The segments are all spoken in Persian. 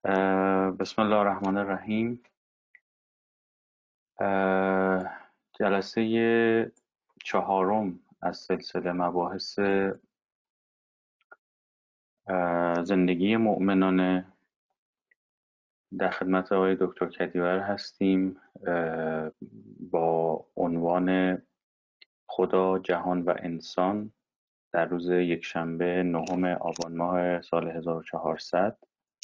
بسم الله الرحمن الرحیم. جلسه چهارم از سلسله مباحث زندگی مؤمنانه در خدمت آقای دکتر کدیور هستیم با عنوان خدا، جهان و انسان در روز یکشنبه 9 آبان ماه سال 1400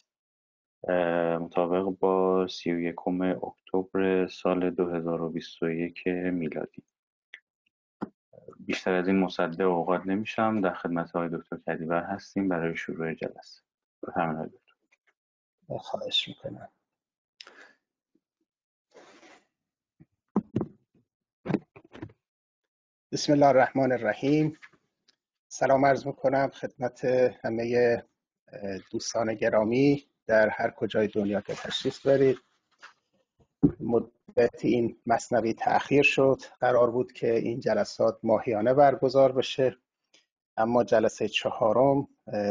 مطابق با 31 اکتبر سال 2021 میلادی. بیشتر از این مصدق اوقات نمیشم. در خدمت های دکتر کدیور هستیم برای شروع جلسه. بفرمایید دکتر. خواهش میکنم. بسم الله الرحمن الرحیم. سلام عرض میکنم خدمت همه دوستان گرامی در هر کجای دنیا که تشریف دارید. مدت این مثنوی تأخیر شد. قرار بود که این جلسات ماهیانه برگزار بشه، اما جلسه چهارم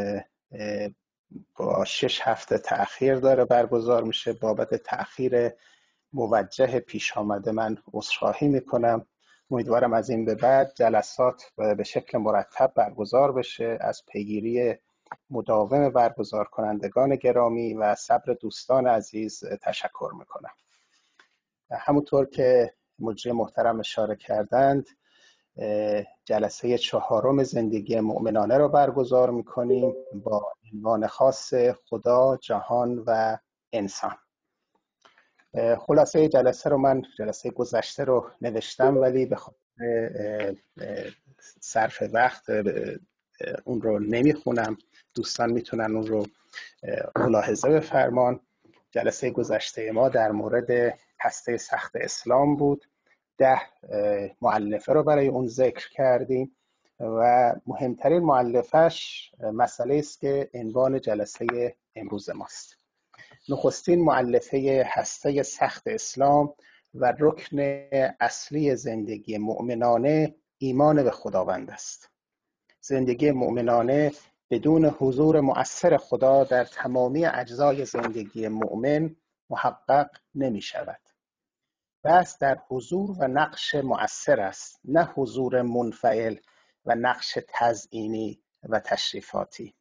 با 6 هفته تأخیر داره برگزار میشه. بابت تأخیر موجه پیش آمده من عذرخواهی میکنم. امیدوارم از این به بعد جلسات به شکل مرتب برگزار بشه. از پیگیری مداوم برگزار کنندگان گرامی و صبر دوستان عزیز تشکر میکنم. همونطور که مجری محترم اشاره کردند، جلسه چهارم زندگی مؤمنانه رو برگزار میکنیم با عنوان خاص خدا، جهان و انسان. خلاصه جلسه رو من جلسه گذشته رو نوشتم، ولی به خاطر صرف وقت اون رو نمیخونم. دوستان میتونن اون رو ملاحظه بفرمان. جلسه گذشته ما در مورد هسته سخت اسلام بود. 10 مؤلفه رو برای اون ذکر کردیم و مهمترین مؤلفش مسئله است که عنوان جلسه امروز ماست. نخستین مؤلفه هسته سخت اسلام و رکن اصلی زندگی مؤمنانه ایمان به خداوند است. زندگی مؤمنانه بدون حضور مؤثر خدا در تمامی اجزای زندگی مؤمن محقق نمی شود. بس در حضور و نقش مؤثر است، نه حضور منفعل و نقش تزیینی و تشریفاتی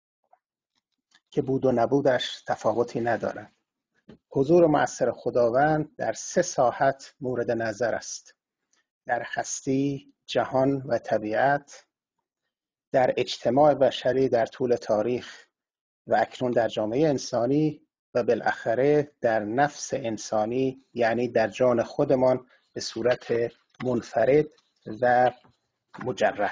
که بود و نبودش تفاوتی ندارد. حضور مؤثر خداوند در 3 ساحت مورد نظر است: در هستی، جهان و طبیعت، در اجتماع بشری در طول تاریخ و اکنون در جامعه انسانی، و بالاخره در نفس انسانی، یعنی در جان خودمان به صورت منفرد و مجرد.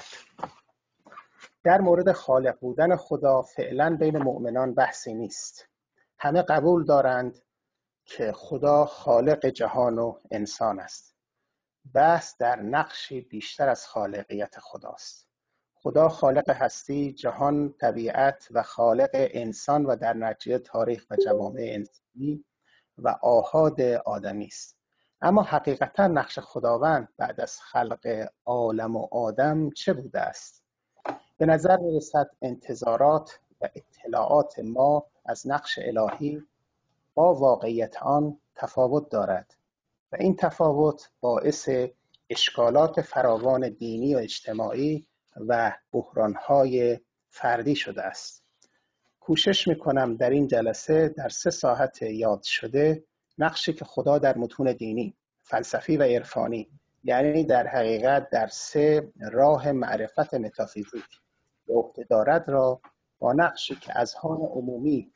در مورد خالق بودن خدا فعلا بین مؤمنان بحثی نیست. همه قبول دارند که خدا خالق جهان و انسان است. بحث در نقشی بیشتر از خالقیت خداست. خدا خالق هستی، جهان، طبیعت و خالق انسان و در نتیجه تاریخ و جوامع انسانی و آحاد آدمی است. اما حقیقتا نقش خداوند بعد از خلق عالم و آدم چه بوده است؟ به نظر می‌رسد انتظارات و اطلاعات ما از نقش الهی با واقعیت آن تفاوت دارد و این تفاوت باعث اشکالات فراوان دینی و اجتماعی و بحران‌های فردی شده است. کوشش می‌کنم در این جلسه در 3 ساحت یاد شده نقشی که خدا در متون دینی، فلسفی و عرفانی، یعنی در حقیقت در 3 راه معرفت متافیزیک به عهده دارد را با نقشی که اذهان عمومی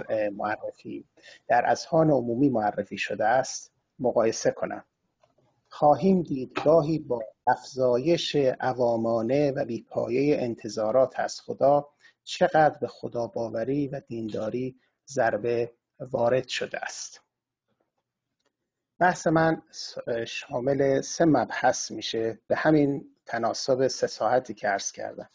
در اذهان عمومی معرفی شده است مقایسه کنم. خواهیم دید گاهی با افزایش عوامانه و بیپایه انتظارات از خدا چقدر به خدا باوری و دینداری ضربه وارد شده است. بحث من شامل 3 مبحث میشه به همین تناسب 3 ساعتی که عرض کردم.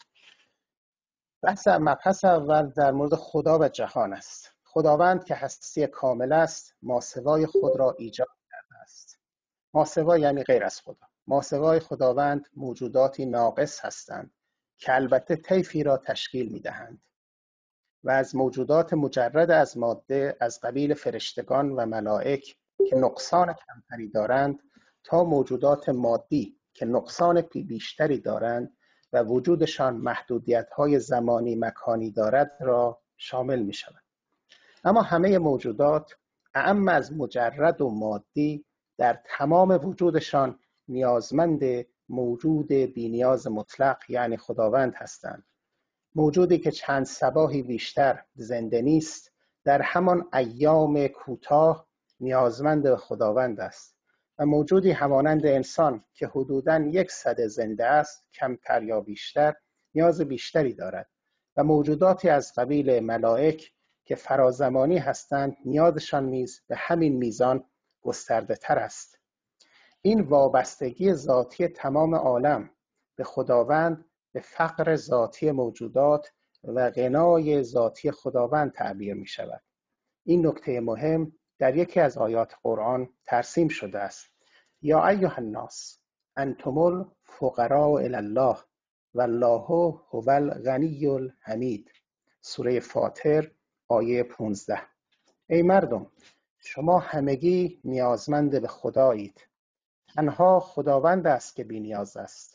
مبحث اول در مورد خدا و جهان است. خداوند که هستی کامل است، ماسوای خود را ایجاد کرده است. ماسوا یعنی غیر از خدا. ماسوای خداوند موجوداتی ناقص هستند که البته طیفی را تشکیل می‌دهند. و از موجودات مجرد از ماده از قبیل فرشتگان و ملائک که نقصان کمتری دارند تا موجودات مادی که نقصان بیشتری دارند و وجودشان محدودیت‌های زمانی مکانی دارد را شامل می‌شود. اما همه موجودات اعم از مجرد و مادی در تمام وجودشان نیازمند موجود بی‌نیاز مطلق یعنی خداوند هستند. موجودی که چند صباحی بیشتر زنده نیست در همان ایام کوتاه نیازمند به خداوند است و موجودی همانند انسان که حدوداً 100 زنده است کمتر یا بیشتر نیاز بیشتری دارد و موجوداتی از قبیل ملائک که فرازمانی هستند نیازشان نیز به همین میزان گسترده تر است. این وابستگی ذاتی تمام عالم به خداوند به فقر ذاتی موجودات و غنای ذاتی خداوند تعبیر می شود. این نکته مهم در یکی از آیات قرآن ترسیم شده است. یا ایها الناس انتم الفقراء الی الله والله هو الغنی الحمید. سوره فاطر آیه 15. ای مردم شما همگی نیازمند به خدایید. تنها خداوند است که بی‌نیاز است.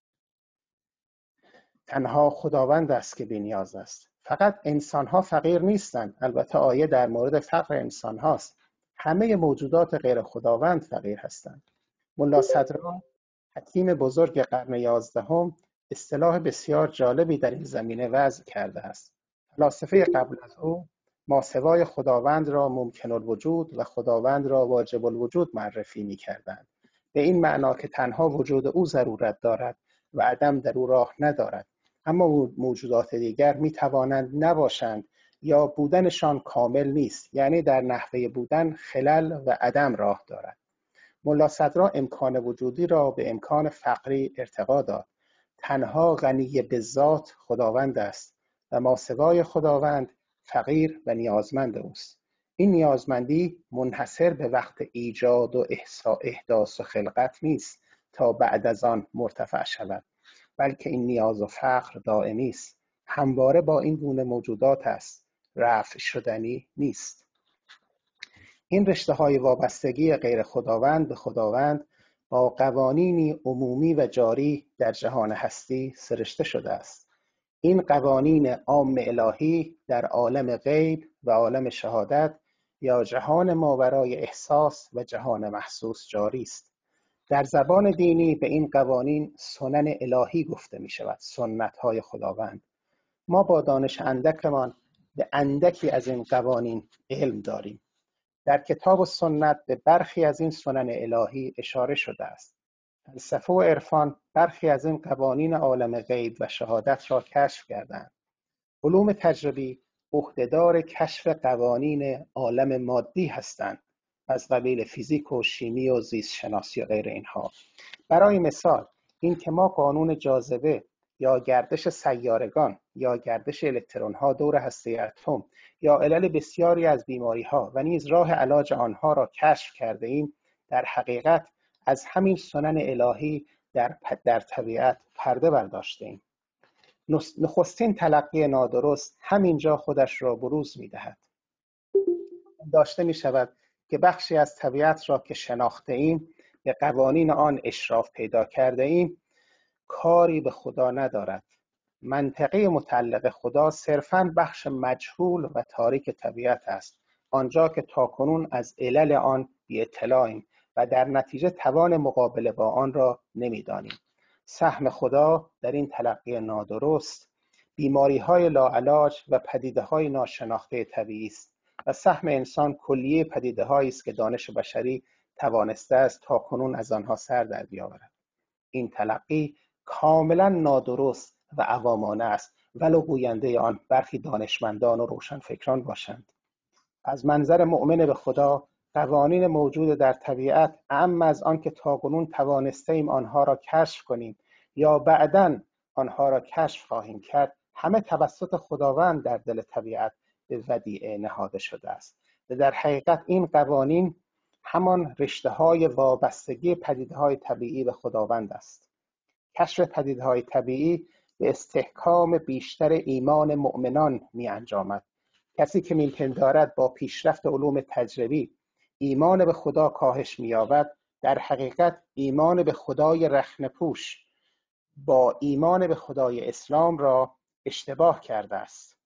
تنها خداوند است که بی‌نیاز است. فقط انسان‌ها فقیر نیستند. البته آیه در مورد فقر انسان هاست. همه موجودات غیر خداوند فقیر هستند. ملا صدرا حکیم بزرگ قرن 11 اصطلاح بسیار جالبی در این زمینه وضع کرده است. فلاسفه قبل از او ماسوای خداوند را ممکن الوجود و خداوند را واجب الوجود معرفی می‌کردند. به این معنا که تنها وجود او ضرورت دارد و عدم در او راه ندارد، اما موجودات دیگر می توانند نباشند یا بودنشان کامل نیست، یعنی در نحوه بودن خلل و عدم راه دارد. ملا صدرا امکان وجودی را به امکان فقری ارتقا داد. تنها غنی به ذات خداوند است و ماسوای خداوند فقیر و نیازمند اوست. این نیازمندی منحصر به وقت ایجاد و احداث و خلقت نیست تا بعد از آن مرتفع شود، بلکه این نیاز و فقر دائمی است. همواره با این گونه موجودات است، رفع شدنی نیست. این رشته‌های وابستگی غیر خداوند به خداوند با قوانینی عمومی و جاری در جهان هستی سرشته شده است. این قوانین عام الهی در عالم غیب و عالم شهادت یا جهان ماورای احساس و جهان محسوس جاری است. در زبان دینی به این قوانین سنن الهی گفته می شود، سنت های خداوند. ما با دانش اندکمان به اندکی از این قوانین علم داریم. در کتاب و سنت به برخی از این سنن الهی اشاره شده است. فلسفه و عرفان برخی از این قوانین عالم غیب و شهادت را کشف کردند. علوم تجربی عهدهدار کشف قوانین عالم مادی هستند، از قبیل فیزیک و شیمی و زیست شناسی و غیر اینها. برای مثال این که ما قانون جاذبه یا گردش سیارگان یا گردش الکترون‌ها دور هسته اتم یا علل بسیاری از بیماری‌ها و نیز راه علاج آنها را کشف کرده ایم، در حقیقت از همین سنن الهی در طبیعت پرده برداشته ایم. نخستین تلقی نادرست همینجا خودش را بروز می‌دهد. داشته می‌شود که بخشی از طبیعت را که شناخته ایم، به قوانین آن اشراف پیدا کرده ایم، کاری به خدا ندارد. منطقه متعلق خدا صرفاً بخش مجهول و تاریک طبیعت است، آنجا که تاکنون از علل آن بی اطلاعیم و در نتیجه توان مقابله با آن را نمی‌دانیم. سهم خدا در این تلقی نادرست بیماری‌های لاعلاج و پدیده‌های ناشناخته طبیعی است و سهم انسان کلیه پدیده‌هایی است که دانش بشری توانسته است تاکنون از آنها سر در بیاورد. این تلقی کاملا نادرست و عوامانه است، ولو گوینده آن برخی دانشمندان و روشنفکران باشند. از منظر مؤمن به خدا قوانین موجود در طبیعت اعم از آن که تاکنون توانسته ایم آنها را کشف کنیم یا بعداً آنها را کشف خواهیم کرد، همه توسط خداوند در دل طبیعت به ودیعه نهاده شده است و در حقیقت این قوانین همان رشته‌های وابستگی پدیده‌های طبیعی به خداوند است. کشف پدیده‌های طبیعی به استحکام بیشتر ایمان مؤمنان می انجامد. کسی که میپندارد با پیشرفت علوم تجربی ایمان به خدا کاهش می‌یابد، در حقیقت ایمان به خدای رخنه‌پوش با ایمان به خدای اسلام را اشتباه کرده است.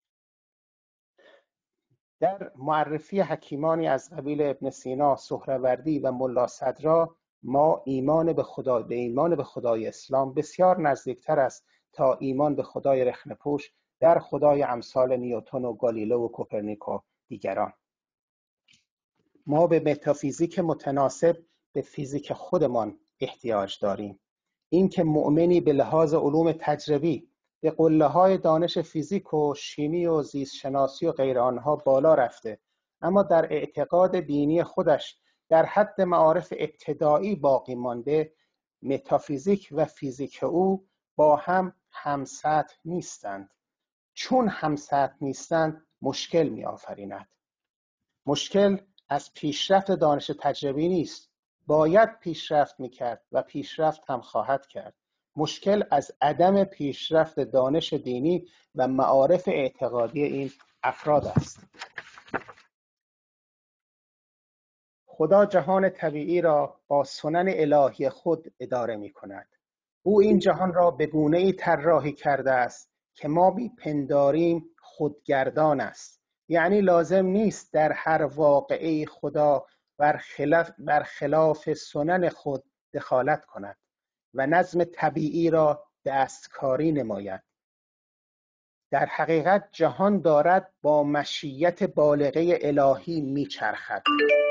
در معرفی حکیمانی از قبیل ابن سینا، سهروردی و ملا صدرا ما ایمان به خدای اسلام بسیار نزدیکتر است تا ایمان به خدای رخنه‌پوش در خدای امثال نیوتن و گالیله و کوپرنیک و دیگران. ما به متافیزیک متناسب به فیزیک خودمان احتیاج داریم. این که مؤمنی به لحاظ علوم تجربی به قله‌های دانش فیزیک و شیمی و زیست شناسی و غیر آنها بالا رفته، اما در اعتقاد دینی خودش در حد معارف ابتدایی باقی مانده، متافیزیک و فیزیک او با هم همسطح نیستند. چون همسطح نیستند مشکل می آفریند. مشکل از پیشرفت دانش تجربی نیست، باید پیشرفت میکرد و پیشرفت هم خواهد کرد. مشکل از عدم پیشرفت دانش دینی و معارف اعتقادی این افراد است. خدا جهان طبیعی را با سنن الهی خود اداره می کند. او این جهان را به گونه‌ای طراحی کرده است که ما می‌پنداریم خودگردان است. یعنی لازم نیست در هر واقعه خدا برخلاف سنن خود دخالت کند و نظم طبیعی را دستکاری نماید. در حقیقت جهان دارد با مشیت بالغه الهی میچرخد.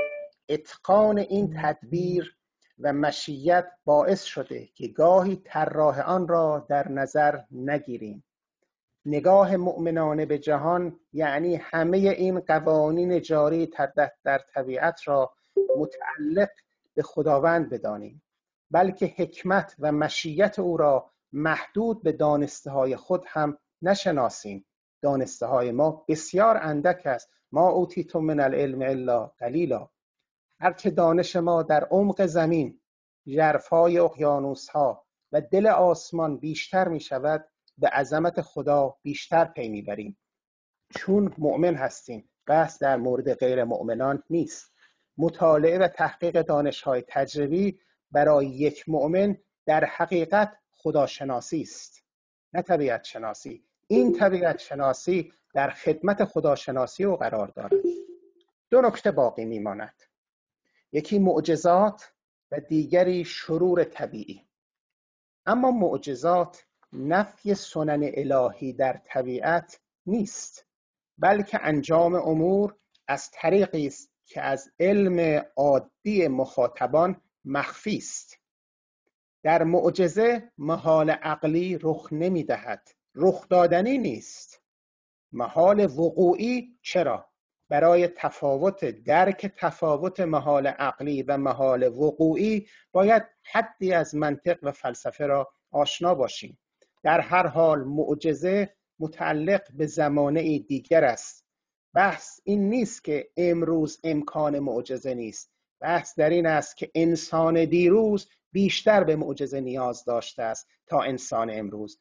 اتقان این تدبیر و مشیت باعث شده که گاهی طراح آن را در نظر نگیریم. نگاه مؤمنانه به جهان یعنی همه این قوانین جاری در طبیعت را متعلق به خداوند بدانیم، بلکه حکمت و مشیت او را محدود به دانسته های خود هم نشناسیم. دانسته های ما بسیار اندک است. ما اوتیتم من العلم الا قلیلا. هرچه دانش ما در عمق زمین، ژرفای اقیانوس‌ها و دل آسمان بیشتر می شود، به عظمت خدا بیشتر پی می بریم. چون مؤمن هستیم، بحث در مورد غیر مؤمنان نیست. مطالعه و تحقیق دانش‌های تجربی برای یک مؤمن در حقیقت خداشناسی است، نه طبیعت شناسی. این طبیعت شناسی در خدمت خداشناسی او قرار دارد. دو نکته باقی میماند، یکی معجزات و دیگری شرور طبیعی. اما معجزات نفی سنن الهی در طبیعت نیست، بلکه انجام امور از طریقی است که از علم عادی مخاطبان مخفی است. در معجزه محال عقلی رخ نمی‌دهد، رخ دادنی نیست. محال وقوعی چرا؟ برای درک تفاوت محال عقلی و محال وقوعی باید حدی از منطق و فلسفه را آشنا باشیم. در هر حال معجزه متعلق به زمانه دیگر است. بحث این نیست که امروز امکان معجزه نیست. بحث در این است که انسان دیروز بیشتر به معجزه نیاز داشته است تا انسان امروز.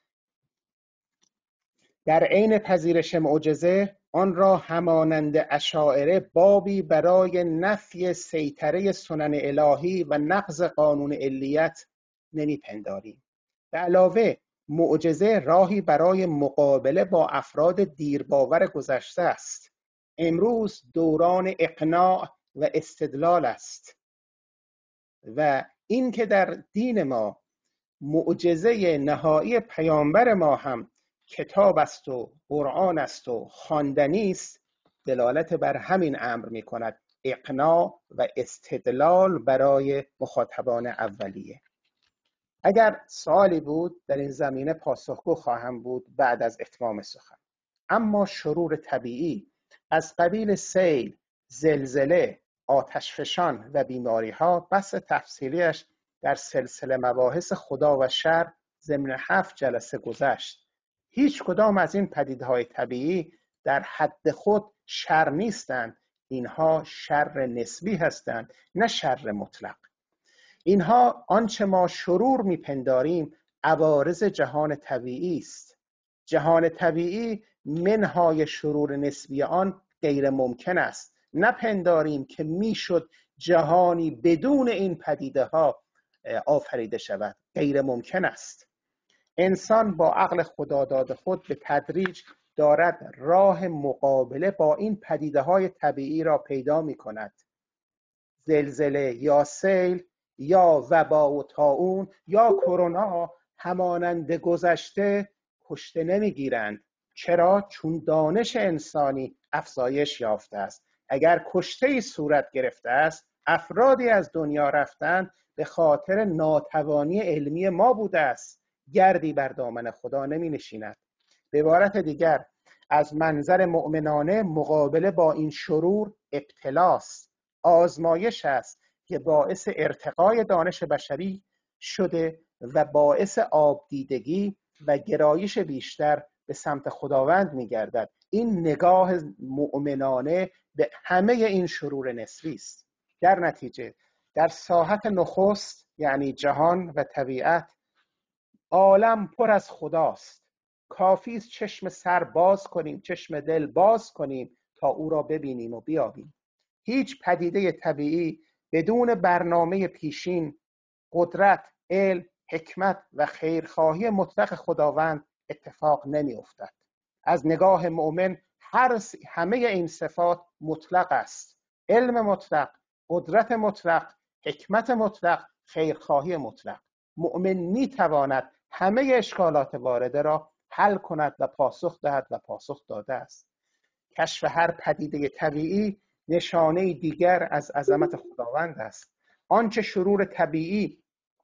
در عین پذیرش معجزه آن را همانند اشاعره بابی برای نفی سیطره سنن الهی و نقض قانون علیت نمیپنداریم. به علاوه معجزه راهی برای مقابله با افراد دیرباور گذشته است. امروز دوران اقناع و استدلال است و این که در دین ما معجزه نهایی پیامبر ما هم کتاب است و قرآن است و خواندنی است، دلالت بر همین امر می کند، اقناع و استدلال برای مخاطبان اولیه. اگر سوالی بود در این زمینه پاسخگو خواهم بود بعد از اتمام سخن. اما شرور طبیعی از قبیل سیل، زلزله، آتشفشان و بیماری ها بحث تفصیلیش در سلسله مباحث خدا و شر ضمن 7 جلسه گذشت. هیچ کدام از این پدیده‌های طبیعی در حد خود شر نیستند. اینها شر نسبی هستند، نه شر مطلق. اینها آنچه ما شرور میپنداریم عوارض جهان طبیعی است. جهان طبیعی منهای شرور نسبی آن غیر ممکن است. نپنداریم که میشد جهانی بدون این پدیده ها آفریده شود. غیر ممکن است. انسان با عقل خداداد خود به تدریج دارد راه مقابله با این پدیده های طبیعی را پیدا می کند. زلزله یا سیل یا وبا و طاعون یا کرونا همانند گذشته کشته نمیگیرند. چرا؟ چون دانش انسانی افزایش یافته است. اگر کشته‌ای صورت گرفته است، افرادی از دنیا رفتن به خاطر ناتوانی علمی ما بوده است. گردی بر دامن خدا نمی نشیند. به عبارت دیگر، از منظر مؤمنانه مقابله با این شرور ابتلاست، آزمایش است که باعث ارتقای دانش بشری شده و باعث آبدیدگی و گرایش بیشتر به سمت خداوند می‌گردد. این نگاه مؤمنانه به همه این شرور نسبی است. در نتیجه در ساحت نخست، یعنی جهان و طبیعت، عالم پر از خداست. کافی است چشم سر باز کنیم، چشم دل باز کنیم تا او را ببینیم و بیابیم. هیچ پدیده طبیعی بدون برنامه پیشین، قدرت، علم، حکمت و خیرخواهی مطلق خداوند اتفاق نمی افتد. از نگاه مؤمن همه این صفات مطلق است. علم مطلق، قدرت مطلق، حکمت مطلق، خیرخواهی مطلق. مؤمن می تواند همه اشکالات وارده را حل کند و پاسخ دهد و پاسخ داده است. کشف هر پدیده طبیعی نشانه دیگر از عظمت خداوند است. آنچه شرور طبیعی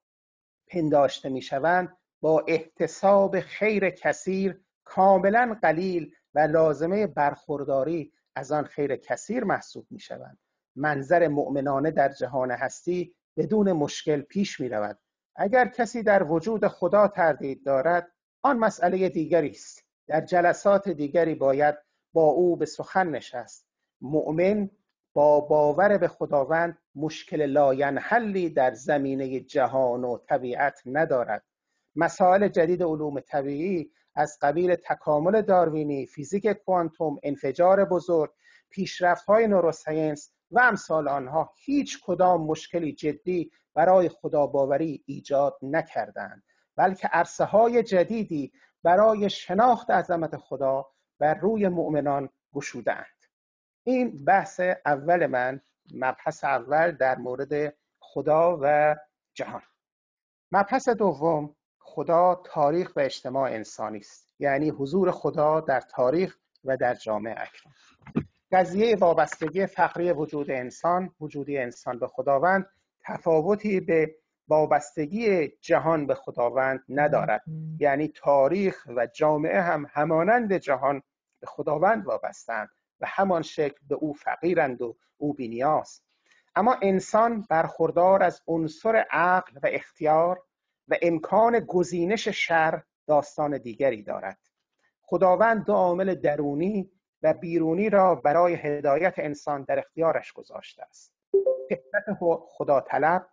پنداشته می شوند با احتساب خیر کثیر کاملا قلیل و لازمه برخورداری از آن خیر کثیر محسوب می شوند. منظر مؤمنانه در جهان هستی بدون مشکل پیش می رود. اگر کسی در وجود خدا تردید دارد، آن مسئله دیگری است. در جلسات دیگری باید با او به سخن نشست. مؤمن با باور به خداوند مشکل لاینحلی در زمینه جهان و طبیعت ندارد. مسائل جدید علوم طبیعی از قبیل تکامل داروینی، فیزیک کوانتوم، انفجار بزرگ، پیشرفت‌های نوروساینس و امثال آنها هیچ کدام مشکلی جدی برای خداباوری ایجاد نکردند، بلکه عرصه‌های جدیدی برای شناخت عظمت خدا بر روی مؤمنان گشودند. این بحث اول من، مبحث اول در مورد خدا و جهان. مبحث دوم، خدا، تاریخ و اجتماع انسانی است، یعنی حضور خدا در تاریخ و در جامعه اکنون. قضیه وابستگی فقری وجودی انسان به خداوند تفاوتی به وابستگی جهان به خداوند ندارد. یعنی تاریخ و جامعه هم همانند جهان به خداوند وابستند و همان شکل به او فقیرند و او بی‌نیاز. اما انسان برخوردار از عنصر عقل و اختیار و امکان گزینش شر داستان دیگری دارد. خداوند دو عامل درونی و بیرونی را برای هدایت انسان در اختیارش گذاشته است: فطرت خدا طلب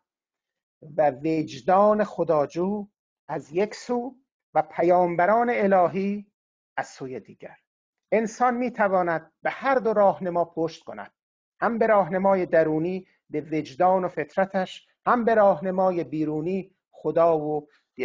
و وجدان خداجو از یک سو و پیامبران الهی از سوی دیگر. انسان می تواند به هر دو راهنما پشت کند، هم به راهنمای درونی به وجدان و فطرتش، هم به راهنمای بیرونی خدا و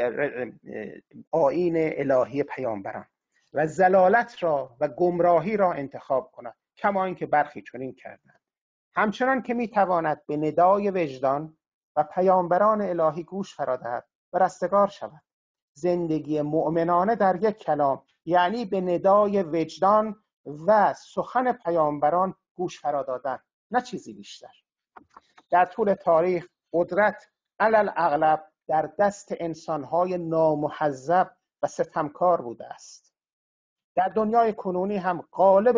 آیین الهی پیامبران، و ضلالت را و گمراهی را انتخاب کند، کما اینکه برخی چنین کردند. همچنان که می تواند به ندای وجدان و پیامبران الهی گوش فرا دهد و رستگار شود. زندگی مؤمنانه در یک کلام، یعنی به ندای وجدان و سخن پیامبران گوش فرا دادن، نه چیزی بیشتر. در طول تاریخ قدرت علل اغلب در دست انسانهای نامهذب و ستمکار بوده است. در دنیای کنونی هم غالب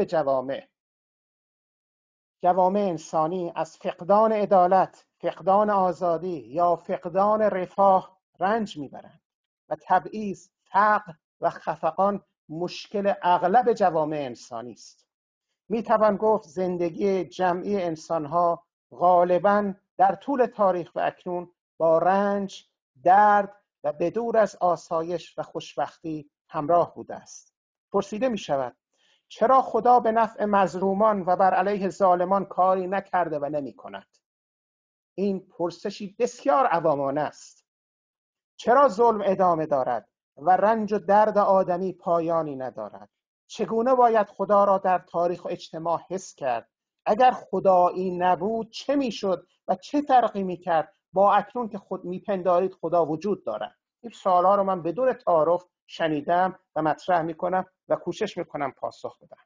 جوامع انسانی از فقدان عدالت، فقدان آزادی یا فقدان رفاه رنج میبرند و تبعیض، فقر و خفقان مشکل اغلب جوامع انسانی است. میتوان گفت زندگی جمعی انسانها غالباً در طول تاریخ و اکنون با رنج، درد و به دور از آسایش و خوشبختی همراه بوده است. پرسیده می شود چرا خدا به نفع مظلومان و بر علیه ظالمان کاری نکرده و نمی کند؟ این پرسشی بسیار عوامانه است. چرا ظلم ادامه دارد و رنج و درد آدمی پایانی ندارد؟ چگونه باید خدا را در تاریخ و اجتماع حس کرد؟ اگر خدایی نبود چه میشد و چه فرقی میکرد با اکنون که خود میپندارید خدا وجود دارد؟ این سوالها رو من بدون تعارف شنیدم و مطرح میکنم و کوشش میکنم پاسخ بدم.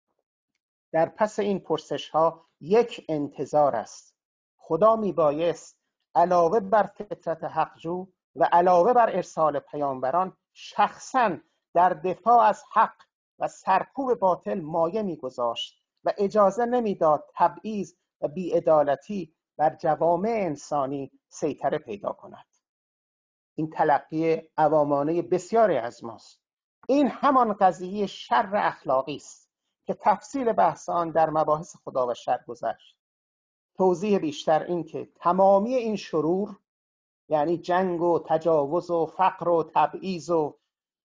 در پس این پرسش ها یک انتظار است. خدا میبایست علاوه بر فطرت حقجو و علاوه بر ارسال پیامبران شخصاً در دفاع از حق و سرکوب باطل مایه میگذاشت و اجازه نمیداد تبعیض و بی‌عدالتی بر جوامع انسانی سیطره پیدا کند. این تلقی عوامانه بسیاری از ماست. این همان قضیه شر اخلاقی است که تفصیل بحث آن در مباحث خدا و شر گذشت. توضیح بیشتر این که تمامی این شرور، یعنی جنگ و تجاوز و فقر و تبعیض و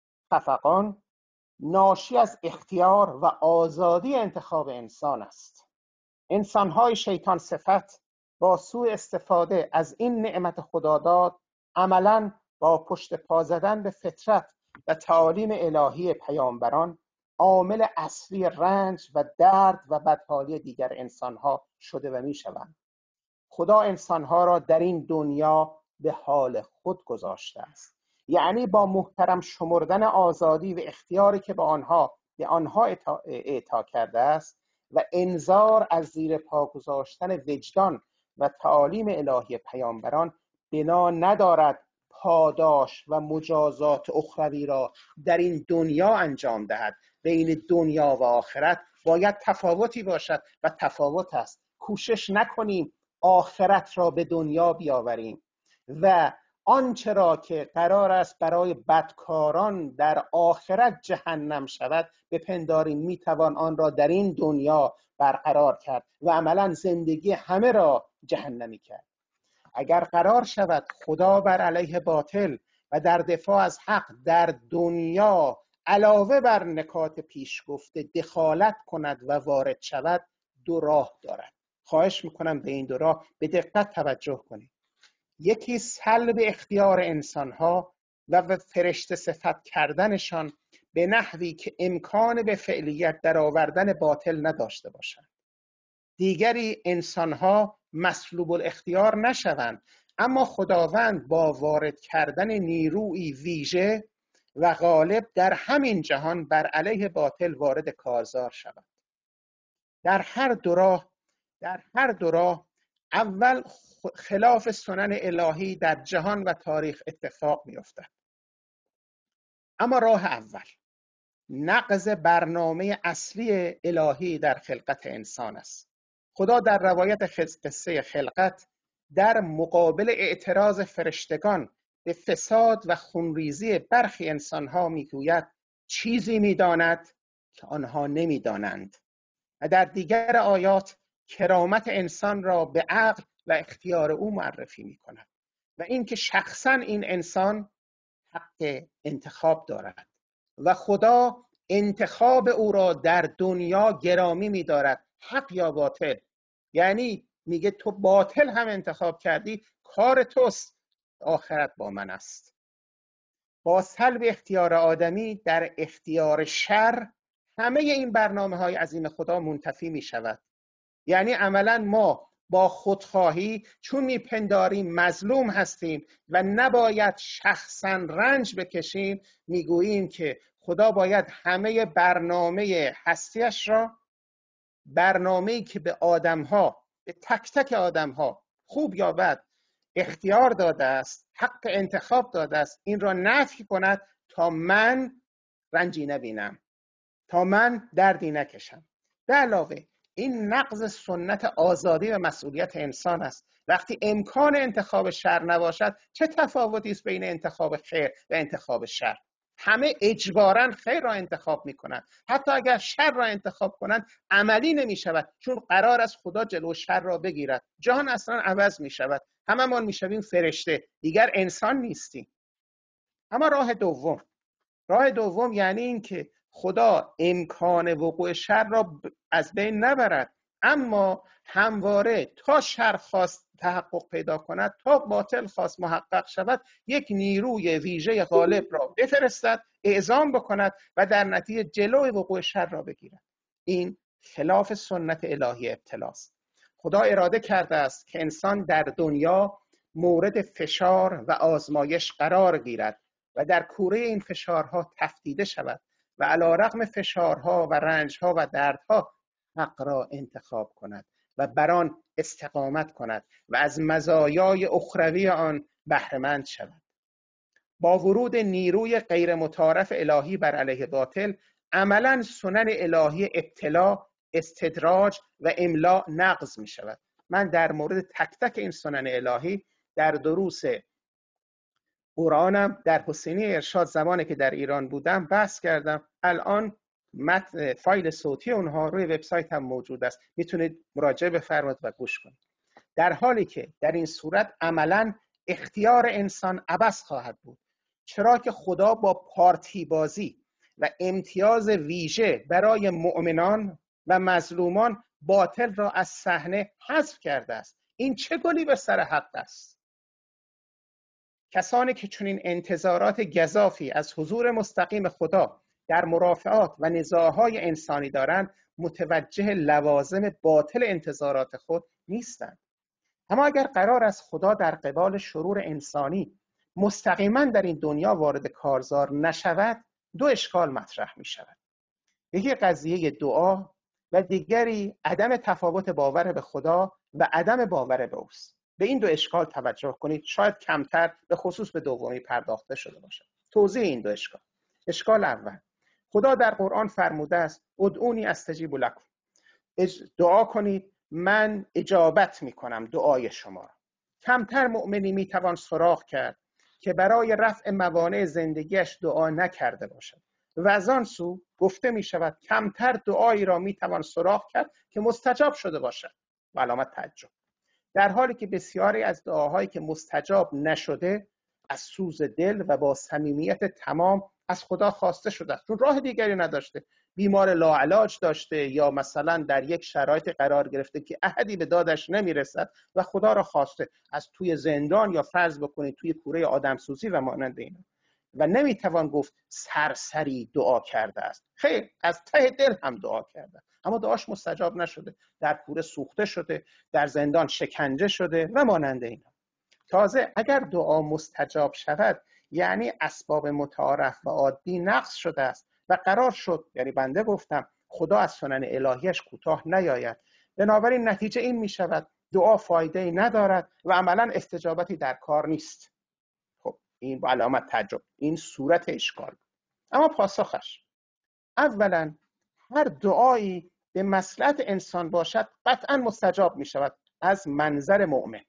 خفقان، ناشی از اختیار و آزادی انتخاب انسان است. انسان‌های شیطان صفت با سوء استفاده از این نعمت خداداد عملاً با پشت پا زدن به فطرت و تعالیم الهی پیامبران عامل اصلی رنج و درد و بدحالی دیگر انسان‌ها شده و می‌شوند. خدا انسان‌ها را در این دنیا به حال خود گذاشته است، یعنی با محترم شمردن آزادی و اختیاری که به آنها اعطا کرده است و انذار از زیر پا گذاشتن وجدان و تعالیم الهی پیامبران، بنا ندارد پاداش و مجازات اخروی را در این دنیا انجام دهد. بین دنیا و آخرت باید تفاوتی باشد و تفاوت است. کوشش نکنیم آخرت را به دنیا بیاوریم و آنچه را که قرار است برای بدکاران در آخرت جهنم شود بپنداریم میتوان آن را در این دنیا برقرار کرد و عملا زندگی همه را جهنمی کرد. اگر قرار شود خدا بر علیه باطل و در دفاع از حق در دنیا علاوه بر نکات پیش گفته دخالت کند و وارد شود، دو راه دارد. خواهش میکنم به این دو راه به دقت توجه کنید. یکی سلب اختیار انسانها و فرشته صفت کردنشان به نحوی که امکان به فعلیت در آوردن باطل نداشته باشند. دیگری انسانها مسلوب الاختیار نشوند، اما خداوند با وارد کردن نیروی ویژه و غالب در همین جهان بر علیه باطل وارد کارزار شود. در هر دو راه اول خلاف سنن الهی در جهان و تاریخ اتفاق می‌افتد. اما راه اول نقض برنامه اصلی الهی در خلقت انسان است. خدا در روایت قصه خلقت در مقابل اعتراض فرشتگان به فساد و خونریزی برخی انسانها میگوید چیزی می‌داند که آنها نمی‌دانند و در دیگر آیات کرامت انسان را به عقل و اختیار او معرفی می‌کند و اینکه شخصاً این انسان حق انتخاب دارد و خدا انتخاب او را در دنیا گرامی می‌دارد، حق یا باطل. یعنی میگه تو باطل هم انتخاب کردی، کار توست، آخرت با من است. با سلب اختیار آدمی در اختیار شر همه این برنامه‌های عظیم خدا منتفی می‌شود. یعنی عملاً ما با خودخواهی چون میپنداریم مظلوم هستیم و نباید شخصاً رنج بکشیم، میگوییم که خدا باید همه برنامه هستیش را، برنامه‌ای که به آدم‌ها، به تک تک آدم‌ها خوب یا بد اختیار داده است، حق انتخاب داده است، این را نفی کند تا من رنجی نبینم، تا من دردی نکشم. به علاوه این نقض سنت آزادی و مسئولیت انسان است. وقتی امکان انتخاب شر نباشد چه تفاوتی است بین انتخاب خیر و انتخاب شر؟ همه اجباراً خیر را انتخاب می‌کنند. حتی اگر شر را انتخاب کنند عملی نمی‌شود، چون قرار است خدا جلو شر را بگیرد. جهان اصلاً عوض می‌شود. هممون می‌شویم فرشته، دیگر انسان نیستیم. اما راه دوم یعنی این که خدا امکان وقوع شر را از بین نبرد، اما همواره تا شر خواست تحقق پیدا کند، تا باطل خواست محقق شود، یک نیروی ویژه غالب را بفرستد، اعزام بکند و در نتیجه جلوی وقوع شر را بگیرد. این خلاف سنت الهی ابتلاست. خدا اراده کرده است که انسان در دنیا مورد فشار و آزمایش قرار گیرد و در کوره این فشارها تفدیده شود و علیرغم فشارها و رنجها و دردها حق را انتخاب کند و بر آن استقامت کند و از مزایای اخروی آن بهره‌مند شود. با ورود نیروی غیر متعارف الهی بر علیه باطل، عملاً سنن الهی ابتلا، استدراج و املاء نقض می شود. من در مورد تک تک این سنن الهی در دروس قرآنم در حسینی ارشاد زمانی که در ایران بودم بحث کردم. الان فایل صوتی اونها روی وبسایت هم موجود است، میتونید مراجعه بفرمایید و گوش کنید. در حالی که در این صورت عملاً اختیار انسان عبث خواهد بود، چرا که خدا با پارتی بازی و امتیاز ویژه برای مؤمنان و مظلومان باطل را از صحنه حذف کرده است. این چه گلی به سر حق است؟ کسانی که چنین انتظارات گزافی از حضور مستقیم خدا در مرافعات و نزاعهای انسانی دارند، متوجه لوازم باطل انتظارات خود نیستند. اما اگر قرار است خدا در قبال شرور انسانی مستقیما در این دنیا وارد کارزار نشود، دو اشکال مطرح می شود. یکی قضیه دعا و دیگری عدم تفاوت باور به خدا و عدم باور به اوست. به این دو اشکال توجه کنید، شاید کمتر به خصوص به دومی پرداخته شده باشد. توضیح این دو اشکال. اشکال اول، خدا در قرآن فرموده است ادعونی استجیب لکم، دعا کنید من اجابت میکنم دعای شما را. کمتر مؤمنی میتوان سراغ کرد که برای رفع موانع زندگیش دعا نکرده باشد و از آن سو گفته می شود کمتر دعایی را میتوان سراغ کرد که مستجاب شده باشد. و علامت تعجب. در حالی که بسیاری از دعاهایی که مستجاب نشده از سوز دل و با صمیمیت تمام از خدا خواسته شده است، چون راه دیگری نداشته، بیمار لاعلاج داشته یا مثلا در یک شرایط قرار گرفته که احدی به دادش نمیرسد و خدا را خواسته، از توی زندان یا فرض بکنید توی کوره آدمسوزی و مانند اینا، و نمیتوان گفت سرسری دعا کرده است. خیر، از ته دل هم دعا کرده، اما دعاش مستجاب نشده، در کوره سوخته شده، در زندان شکنجه شده و مانند اینا. تازه اگر دعا مستجاب شود یعنی اسباب متعارف و عادی نقض شده است و قرار شد، یعنی بنده گفتم، خدا از سنن الهیش کوتاه نیاید. بنابراین نتیجه این می شود دعا فایده‌ای ندارد و عملاً استجابتی در کار نیست. خب این با علامت تعجب، این صورت اشکال. اما پاسخش، اولا هر دعایی به مصلحت انسان باشد قطعاً مستجاب می شود از منظر مؤمن.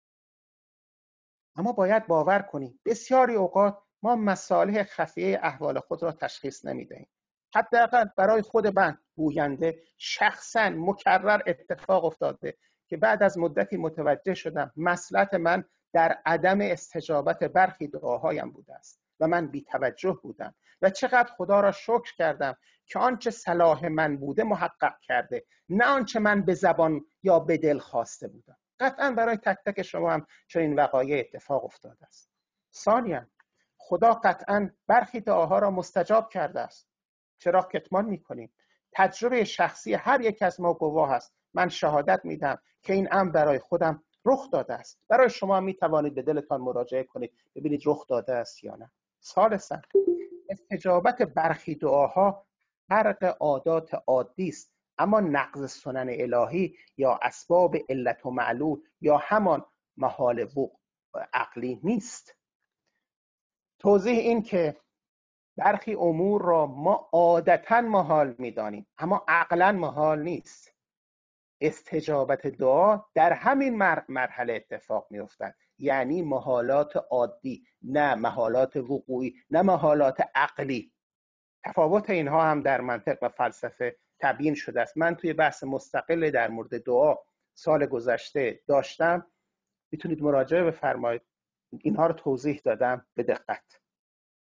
اما باید باور کنید بسیاری اوقات ما مصالح خفیه احوال خود را تشخیص نمیدهیم. حداقل برای خود من گوینده شخصاً مکرر اتفاق افتاده که بعد از مدتی متوجه شدم مصلحت من در عدم استجابت برخی دعاهایم بوده است و من بی‌توجه بودم و چقدر خدا را شکر کردم که آنچه صلاح من بوده محقق کرده، نه آنچه من به زبان یا به دل خواسته بودم. قطعاً برای تک تک شما هم چنین وقایع اتفاق افتاده است. ثانیاً خدا قطعاً برخی دعاها را مستجاب کرده است. چرا کتمان می‌کنیم؟ تجربه شخصی هر یک از ما گواه است. من شهادت میدم که این امر برای خودم رخ داده است. برای شما میتوانید به دلتان مراجعه کنید ببینید رخ داده است یا نه. ثالثاً استجابت برخی دعاها فرق عادات عادی است، اما نقض سنن الهی یا اسباب علت و معلول یا همان محال وقوع عقلی نیست. توضیح این که برخی امور را ما عادتاً محال می‌دانیم اما عقلاً محال نیست. استجابت دعا در همین مرحله اتفاق می‌افتد، یعنی محالات عادی، نه محالات وقوعی، نه محالات عقلی. تفاوت اینها هم در منطق و فلسفه تبیین شده است. من توی بحث مستقل در مورد دعا سال گذشته داشتم، میتونید مراجعه بفرمایید، اینها رو توضیح دادم به دقت.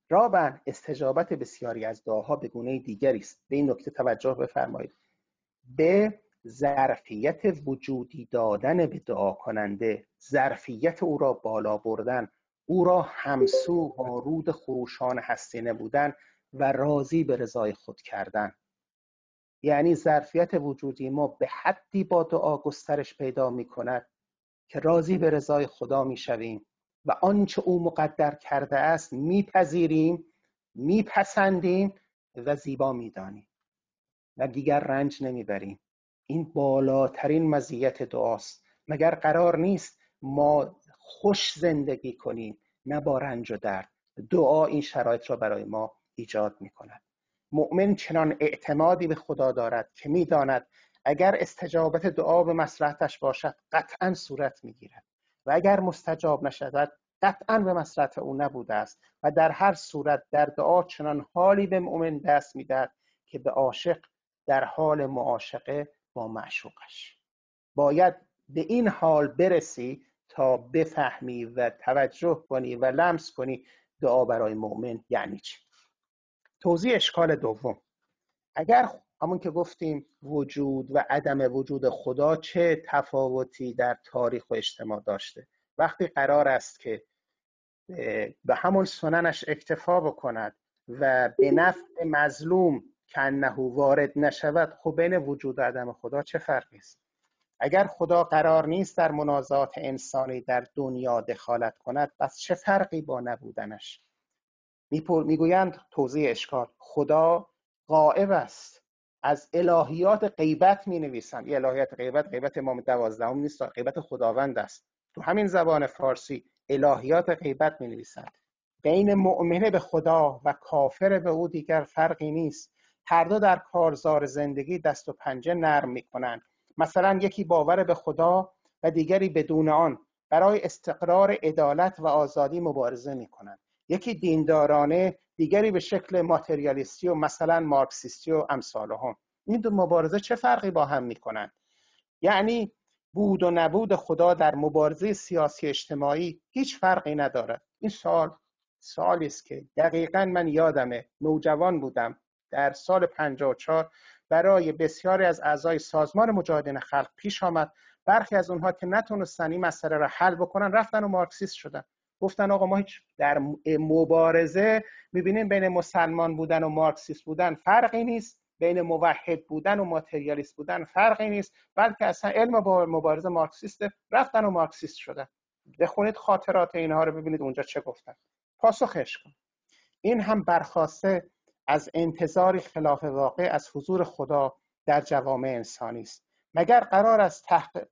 رابعاً استجابت بسیاری از دعاها به گونه دیگری است. به این نکته توجه بفرمایید. به ظرفیت وجودی دادن به دعا کننده، ظرفیت او را بالا بردن، او را همسو با رود خروشان هستی نمودن و راضی به رضای خود کردن. یعنی ظرفیت وجودی ما به حدی با دعا گسترش پیدا می کند که راضی به رضای خدا می شویم و آنچه او مقدر کرده است میپذیریم، میپسندیم و زیبا میدانیم و دیگر رنج نمیبریم. این بالاترین مزیت دعاست. مگر قرار نیست ما خوش زندگی کنیم، نه با رنج و درد؟ دعا این شرایط را برای ما ایجاد می کند. مؤمن چنان اعتمادی به خدا دارد که میداند اگر استجابت دعا به مصلحتش باشد قطعا صورت میگیرد و اگر مستجاب نشود قطعا به مصلحت او نبوده است و در هر صورت در دعا چنان حالی به مؤمن دست میدهد که به عاشق در حال معاشقه با معشوقش. باید به این حال برسی تا بفهمی و توجه کنی و لمس کنی دعا برای مؤمن یعنی چی. توضیح اشکال دوم. اگر همون که گفتیم وجود و عدم وجود خدا چه تفاوتی در تاریخ و اجتماع داشته، وقتی قرار است که به همون سننش اکتفا بکند و به نفع مظلوم کنه وارد نشود، خب بین وجود و عدم خدا چه فرقی است؟ اگر خدا قرار نیست در منازعات انسانی در دنیا دخالت کند، پس چه فرقی با نبودنش؟ میگویند توضیح اشکال: خدا غائب است. از الهیات غیبت می نویسند. این الهیات غیبت امام 12 نیست، غیبت خداوند است. تو همین زبان فارسی الهیات غیبت می نویسند. بین مؤمن به خدا و کافر به او دیگر فرقی نیست. هر دو در کارزار زندگی دست و پنجه نرم می کنند. مثلا یکی باور به خدا و دیگری بدون آن برای استقرار عدالت و آزادی مبارزه می کنند. یکی دیندارانه، دیگری به شکل ماتریالیستی و مثلا مارکسیستی و امثالهم. این دو مبارزه چه فرقی با هم میکنند؟ یعنی بود و نبود خدا در مبارزه سیاسی اجتماعی هیچ فرقی ندارد. این سوالی است که دقیقاً من یادمه نوجوان بودم در سال 54 برای بسیاری از اعضای سازمان مجاهدین خلق پیش آمد. برخی از اونها که نتونستن این مسئله را حل بکنن رفتن و مارکسیست شدن. گفتن آقا ما هیچ در مبارزه میبینیم بین مسلمان بودن و مارکسیست بودن فرقی نیست، بین موحد بودن و ماتریالیست بودن فرقی نیست، بلکه اصلا علم با مبارزه مارکسیسته. رفتن و مارکسیست شدن. بخونید خاطرات اینها رو ببینید اونجا چه گفتن. پاسخش کن. این هم برخواسته از انتظاری خلاف واقع از حضور خدا در جوامع انسانی است. مگر قرار است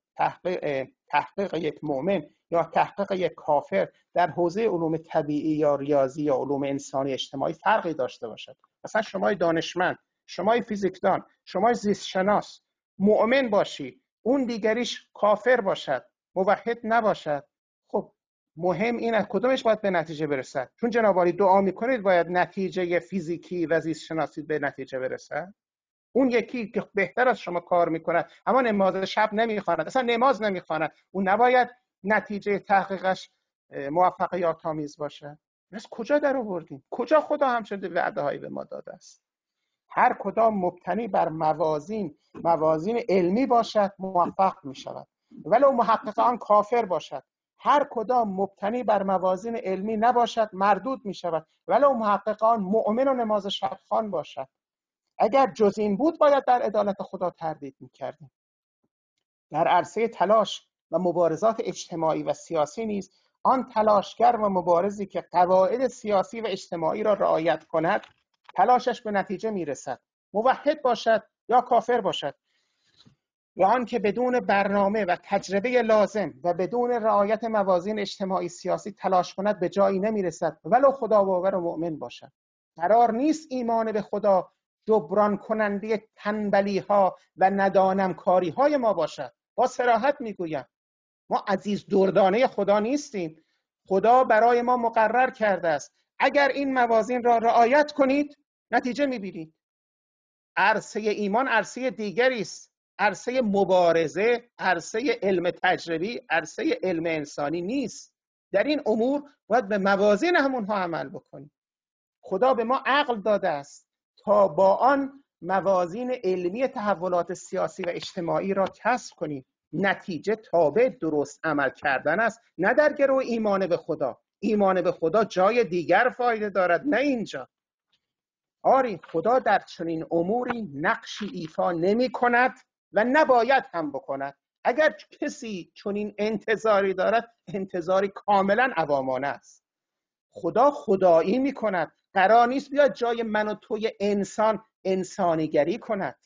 تحقیق یک مؤمن یا تحقیق یک کافر در حوزه علوم طبیعی یا ریاضی یا علوم انسانی اجتماعی فرقی داشته باشد؟ مثلا شمای دانشمند، شمای فیزیکدان، شمای زیست شناس مؤمن باشی، اون دیگریش کافر باشد، موحد نباشد، خب مهم این است کدومش باید به نتیجه برسد؟ چون جناب عالی دعا میکنید باید نتیجه فیزیکی و زیست شناسی به نتیجه برسد. اون یکی که بهتر از شما کار میکند اما نماز شب نمیخواند، اصلا نماز نمیخواند، اون نباید نتیجه تحقیقش موفقیت آمیز باشه. از کجا در آوردیم؟ کجا خدا همچنین وعده هایی به ما داده است؟ هر کدام مبتنی بر موازین علمی باشد موفق می شود، ولو محقق آن کافر باشد. هر کدام مبتنی بر موازین علمی نباشد مردود می شود، ولو محقق آن مؤمن و نماز شب خوان باشد. اگر جز این بود باید در عدالت خدا تردید می کردیم. در عرصه تلاش و مبارزات اجتماعی و سیاسی نیز آن تلاشگر و مبارزی که قواعد سیاسی و اجتماعی را رعایت کند تلاشش به نتیجه میرسد، موحد باشد یا کافر باشد. و آن که بدون برنامه و تجربه لازم و بدون رعایت موازین اجتماعی سیاسی تلاش کند به جایی نمیرسد، ولو خدا باور و مؤمن باشد. قرار نیست ایمان به خدا جبران کننده تنبلی ها و ندانم کاری های ما باشد. با صراحت میگویم ما عزیز دردانه خدا نیستیم. خدا برای ما مقرر کرده است اگر این موازین را رعایت کنید نتیجه میبینید. عرصه ایمان عرصه دیگری است، عرصه مبارزه، عرصه علم تجربی، عرصه علم انسانی نیست. در این امور باید به موازین همونها عمل بکنیم. خدا به ما عقل داده است تا با آن موازین علمی تحولات سیاسی و اجتماعی را کسب کنیم. نتیجه تابع درست عمل کردن است، نه در گرو ایمان به خدا. ایمان به خدا جای دیگر فایده دارد، نه اینجا. آری خدا در چنین اموری نقشی ایفا نمی کند و نباید هم بکند. اگر کسی چنین انتظاری دارد، انتظاری کاملا عوامانه است. خدا خدایی می کند، قرار نیست بیاد جای من و توی انسان انسانیگری کند.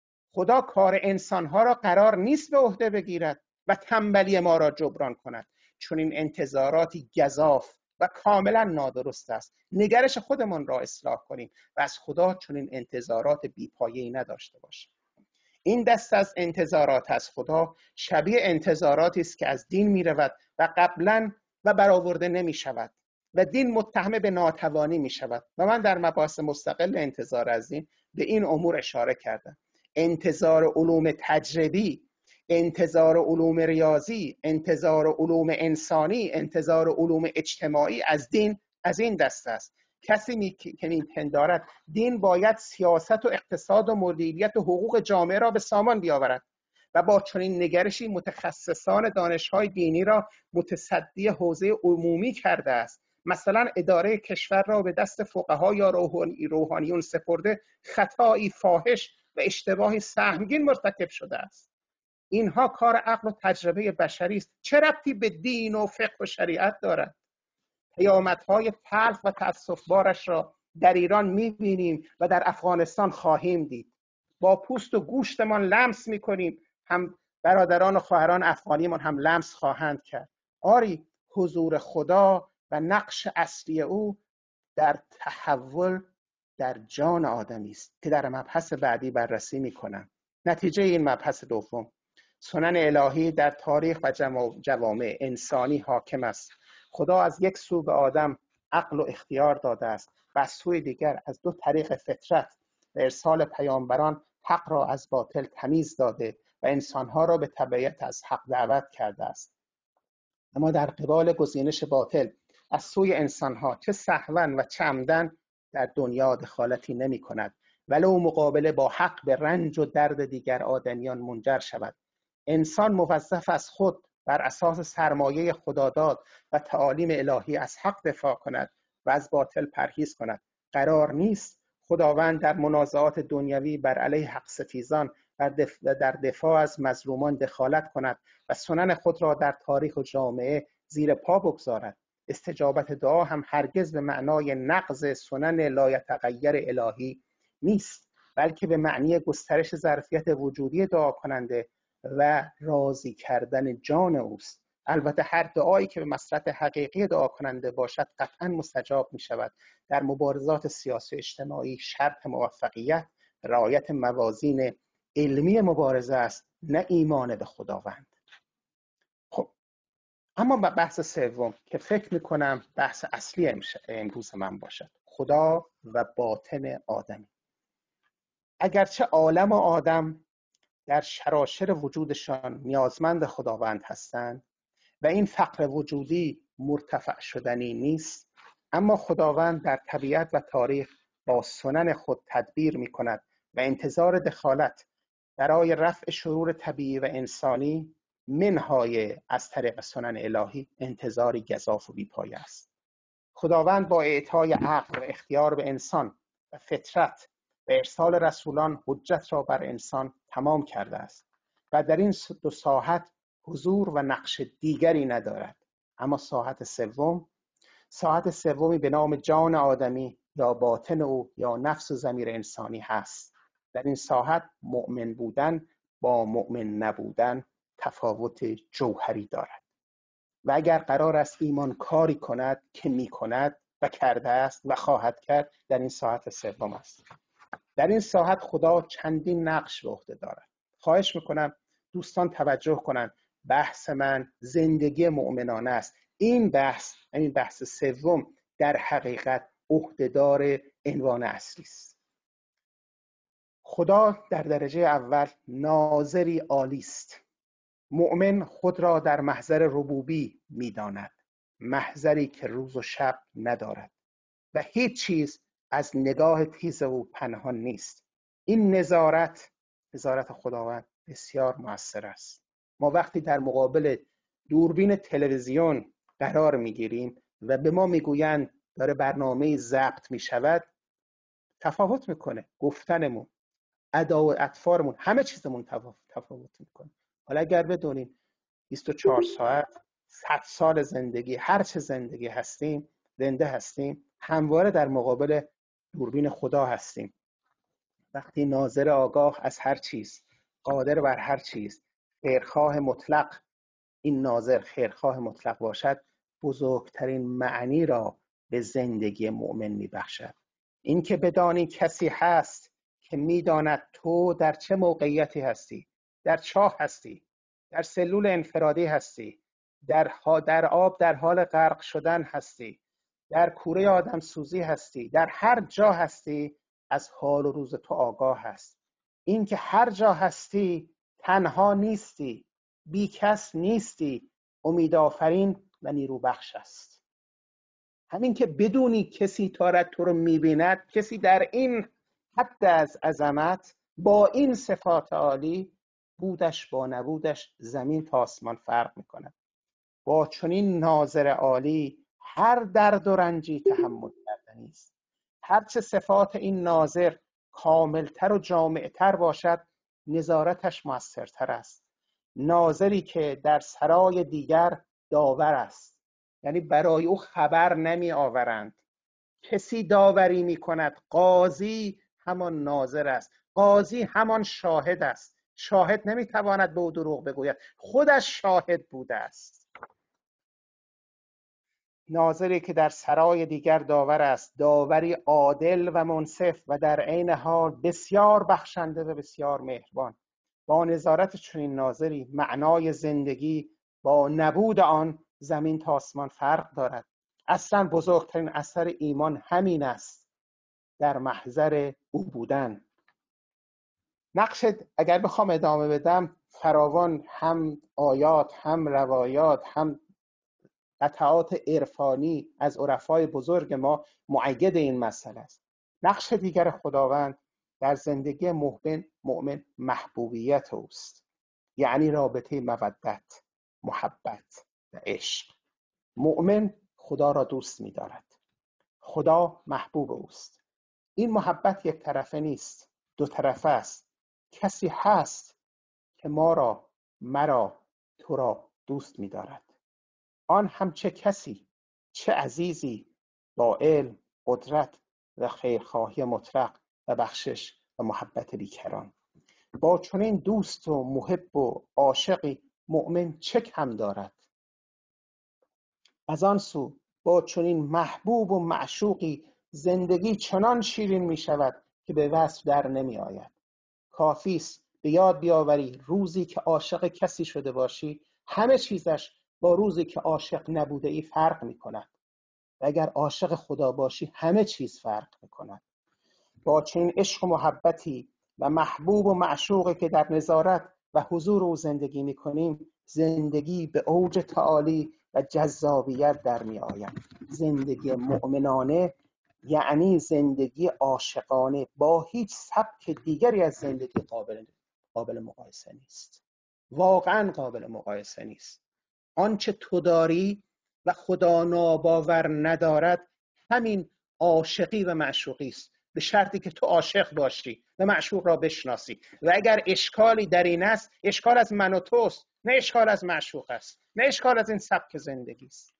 خدا کار انسانها را قرار نیست به عهده بگیرد و تنبلی ما را جبران کند. چون این انتظاراتی گزاف و کاملا نادرست است. نگرش خودمان را اصلاح کنیم و از خدا چون این انتظارات بی‌پایه‌ای نداشته باشیم. این دست از انتظارات از خدا شبیه انتظاراتی است که از دین می رود و قبلا و برآورده نمی شود و دین متهم به ناتوانی می شود و من در مباحث مستقل انتظار از دین به این امور اشاره کردم. انتظار علوم تجربی، انتظار علوم ریاضی، انتظار علوم انسانی، انتظار علوم اجتماعی از دین از این دست است. کسی که میپندارد دین باید سیاست و اقتصاد و مدیریت و حقوق جامعه را به سامان بیاورد و با چنین نگرشی متخصصان دانش‌های دینی را متصدی حوزه عمومی کرده است، مثلا اداره کشور را به دست فقها یا روحانیون سپرده، خطایی فاحش و اشتباهی سهمگین مرتکب شده است. اینها کار عقل و تجربه بشری است. چه ربطی به دین و فقه و شریعت دارد؟ پیامدهای تلخ و تأسف‌بارش را در ایران می‌بینیم و در افغانستان خواهیم دید. با پوست و گوشتمان لمس می‌کنیم، هم برادران و خواهران افغانیمان هم لمس خواهند کرد. آری حضور خدا و نقش اصلی او در تحول در جان آدمی است که در مبحث بعدی بررسی می‌کنم. نتیجه این مبحث دوم، سنن الهی در تاریخ و جوامع انسانی حاکم است. خدا از یک سو به آدم عقل و اختیار داده است و از سوی دیگر از دو طریق فطرت و ارسال پیامبران حق را از باطل تمیز داده و انسانها را به تبعیت از حق دعوت کرده است. اما در قبال گزینش باطل از سوی انسانها چه سهوا و چه عمدن در دنیا دخالتی نمی کند، ولو مقابله با حق به رنج و درد دیگر آدمیان منجر شود. انسان موظف از خود بر اساس سرمایه خداداد و تعالیم الهی از حق دفاع کند و از باطل پرهیز کند. قرار نیست خداوند در منازعات دنیوی بر علیه حق ستیزان و در دفاع از مظلومان دخالت کند و سنن خود را در تاریخ و جامعه زیر پا بگذارد. استجابت دعا هم هرگز به معنای نقض سنن لایتغیر الهی نیست، بلکه به معنی گسترش ظرفیت وجودی دعا کننده و راضی کردن جان اوست. البته هر دعایی که به مصلحت حقیقی دعا کننده باشد قطعا مستجاب می شود. در مبارزات سیاسی اجتماعی شرط موفقیت رعایت موازین علمی مبارزه است، نه ایمان به خداوند. خب اما بحث سوم که فکر می کنم بحث اصلی امروز من باشد، خدا و باطن آدمی. اگرچه عالم و آدم در شراشر وجودشان نیازمند خداوند هستند و این فقر وجودی مرتفع شدنی نیست، اما خداوند در طبیعت و تاریخ با سنن خود تدبیر می کند و انتظار دخالت برای رفع شرور طبیعی و انسانی منهای از طریق سنن الهی انتظاری گزاف و بی‌پایه است. خداوند با اعطای عقل و اختیار به انسان و فطرت و ارسال رسولان حجت را بر انسان تمام کرده است و در این دو ساحت حضور و نقش دیگری ندارد. اما ساحت سومی به نام جان آدمی یا باطن او یا نفس و ضمیر انسانی هست. در این ساحت مؤمن بودن با مؤمن نبودن تفاوت جوهری دارد و اگر قرار است ایمان کاری کند که می کند و کرده است و خواهد کرد، در این ساحت سوم است. در این ساحت خدا چندین نقش به عهده دارد. خواهش میکنم دوستان توجه کنند، بحث من زندگی مؤمنانه است. این بحث سوم در حقیقت عهدهدار عنوان اصلی است. خدا در درجه اول ناظری عالی است. مؤمن خود را در محضر ربوبی می‌داند، محضری که روز و شب ندارد و هیچ چیز از نگاه تیز او پنهان نیست. این نظارت خداوند بسیار مؤثر است. ما وقتی در مقابل دوربین تلویزیون قرار میگیریم و به ما میگویند داره برنامه ضبط میشود، تفاوت میکنه گفتنمون، ادا و اطوارمون، همه چیزمون تفاوت میکنه. حالا اگر بدونیم 24 ساعت 100 سال زندگی، هر چه زندگی هستیم، زنده هستیم، همواره در مقابل دوربین خدا هستیم. وقتی ناظر آگاه از هر چیز، قادر بر هر چیز، خیرخواه مطلق، این ناظر خیرخواه مطلق باشد، بزرگترین معنی را به زندگی مؤمن میبخشد. این که بدانی کسی هست که میداند تو در چه موقعیتی هستی، در چاه هستی، در سلول انفرادی هستی، در آب در حال غرق شدن هستی، در کوره آدم سوزی هستی، در هر جا هستی، از حال و روز تو آگاه هست. این که هر جا هستی تنها نیستی، بی کس نیستی، امیدآفرین و نیروبخش است. همین که بدونی کسی دارد تو رو میبیند، کسی در این حد از عظمت با این صفات عالی، بودش با نبودش زمین تا آسمان فرق میکند. با چنین ناظر عالی هر درد و رنجی تحمل کردنی است. هرچه صفات این ناظر کاملتر و جامعتر باشد، نظارتش موثرتر است. ناظری که در سرای دیگر داور است، یعنی برای او خبر نمی آورند. کسی داوری می کند، قاضی همان ناظر است، قاضی همان شاهد است. شاهد نمی تواند به او دروغ بگوید، خودش شاهد بوده است. ناظری که در سرای دیگر داور است، داوری عادل و منصف و در عین حال بسیار بخشنده و بسیار مهربان. با نظارت چنین ناظری معنای زندگی با نبود آن زمین تا آسمان فرق دارد. اصلا بزرگترین اثر ایمان همین است، در محضر او بودن. نقش اگر بخوام ادامه بدم فراوان، هم آیات، هم روایات، هم قطعات عرفانی از عرفای بزرگ ما مؤید این مسئله است. نقش دیگر خداوند در زندگی مؤمن محبوبیت اوست، یعنی رابطه مودت، محبت و عشق. مؤمن خدا را دوست می‌دارد، خدا محبوب اوست. این محبت یک طرفه نیست، دو طرفه است. کسی هست که مرا تو را دوست می‌دارد. آن هم چه کسی، چه عزیزی، با علم، قدرت و خیرخواهی مطلق و بخشش و محبت بیکران. با چنین دوست و محب و عاشقی مؤمن چه کم دارد؟ از آن سو با چنین محبوب و معشوقی زندگی چنان شیرین می شود که به وصف در نمی آید. کافی است به یاد بیاوری روزی که عاشق کسی شده باشی، همه چیزش با روزی که عاشق نبوده ای فرق می کند. و اگر عاشق خدا باشی همه چیز فرق می کند. با چنین عشق و محبتی و محبوب و معشوقی که در نظارت و حضور او زندگی می کنیم، زندگی به اوج تعالی و جذابیت در می آید. زندگی مؤمنانه یعنی زندگی عاشقانه، با هیچ سبک دیگری از زندگی قابل مقایسه نیست. واقعا قابل مقایسه نیست. آنچه تو داری و خدا ناباور ندارد، همین عاشقی و معشوقی است، به شرطی که تو عاشق باشی و معشوق را بشناسی. و اگر اشکالی در این است، اشکال از من و توست، نه اشکال از معشوق است، نه اشکال از این سبک زندگی است.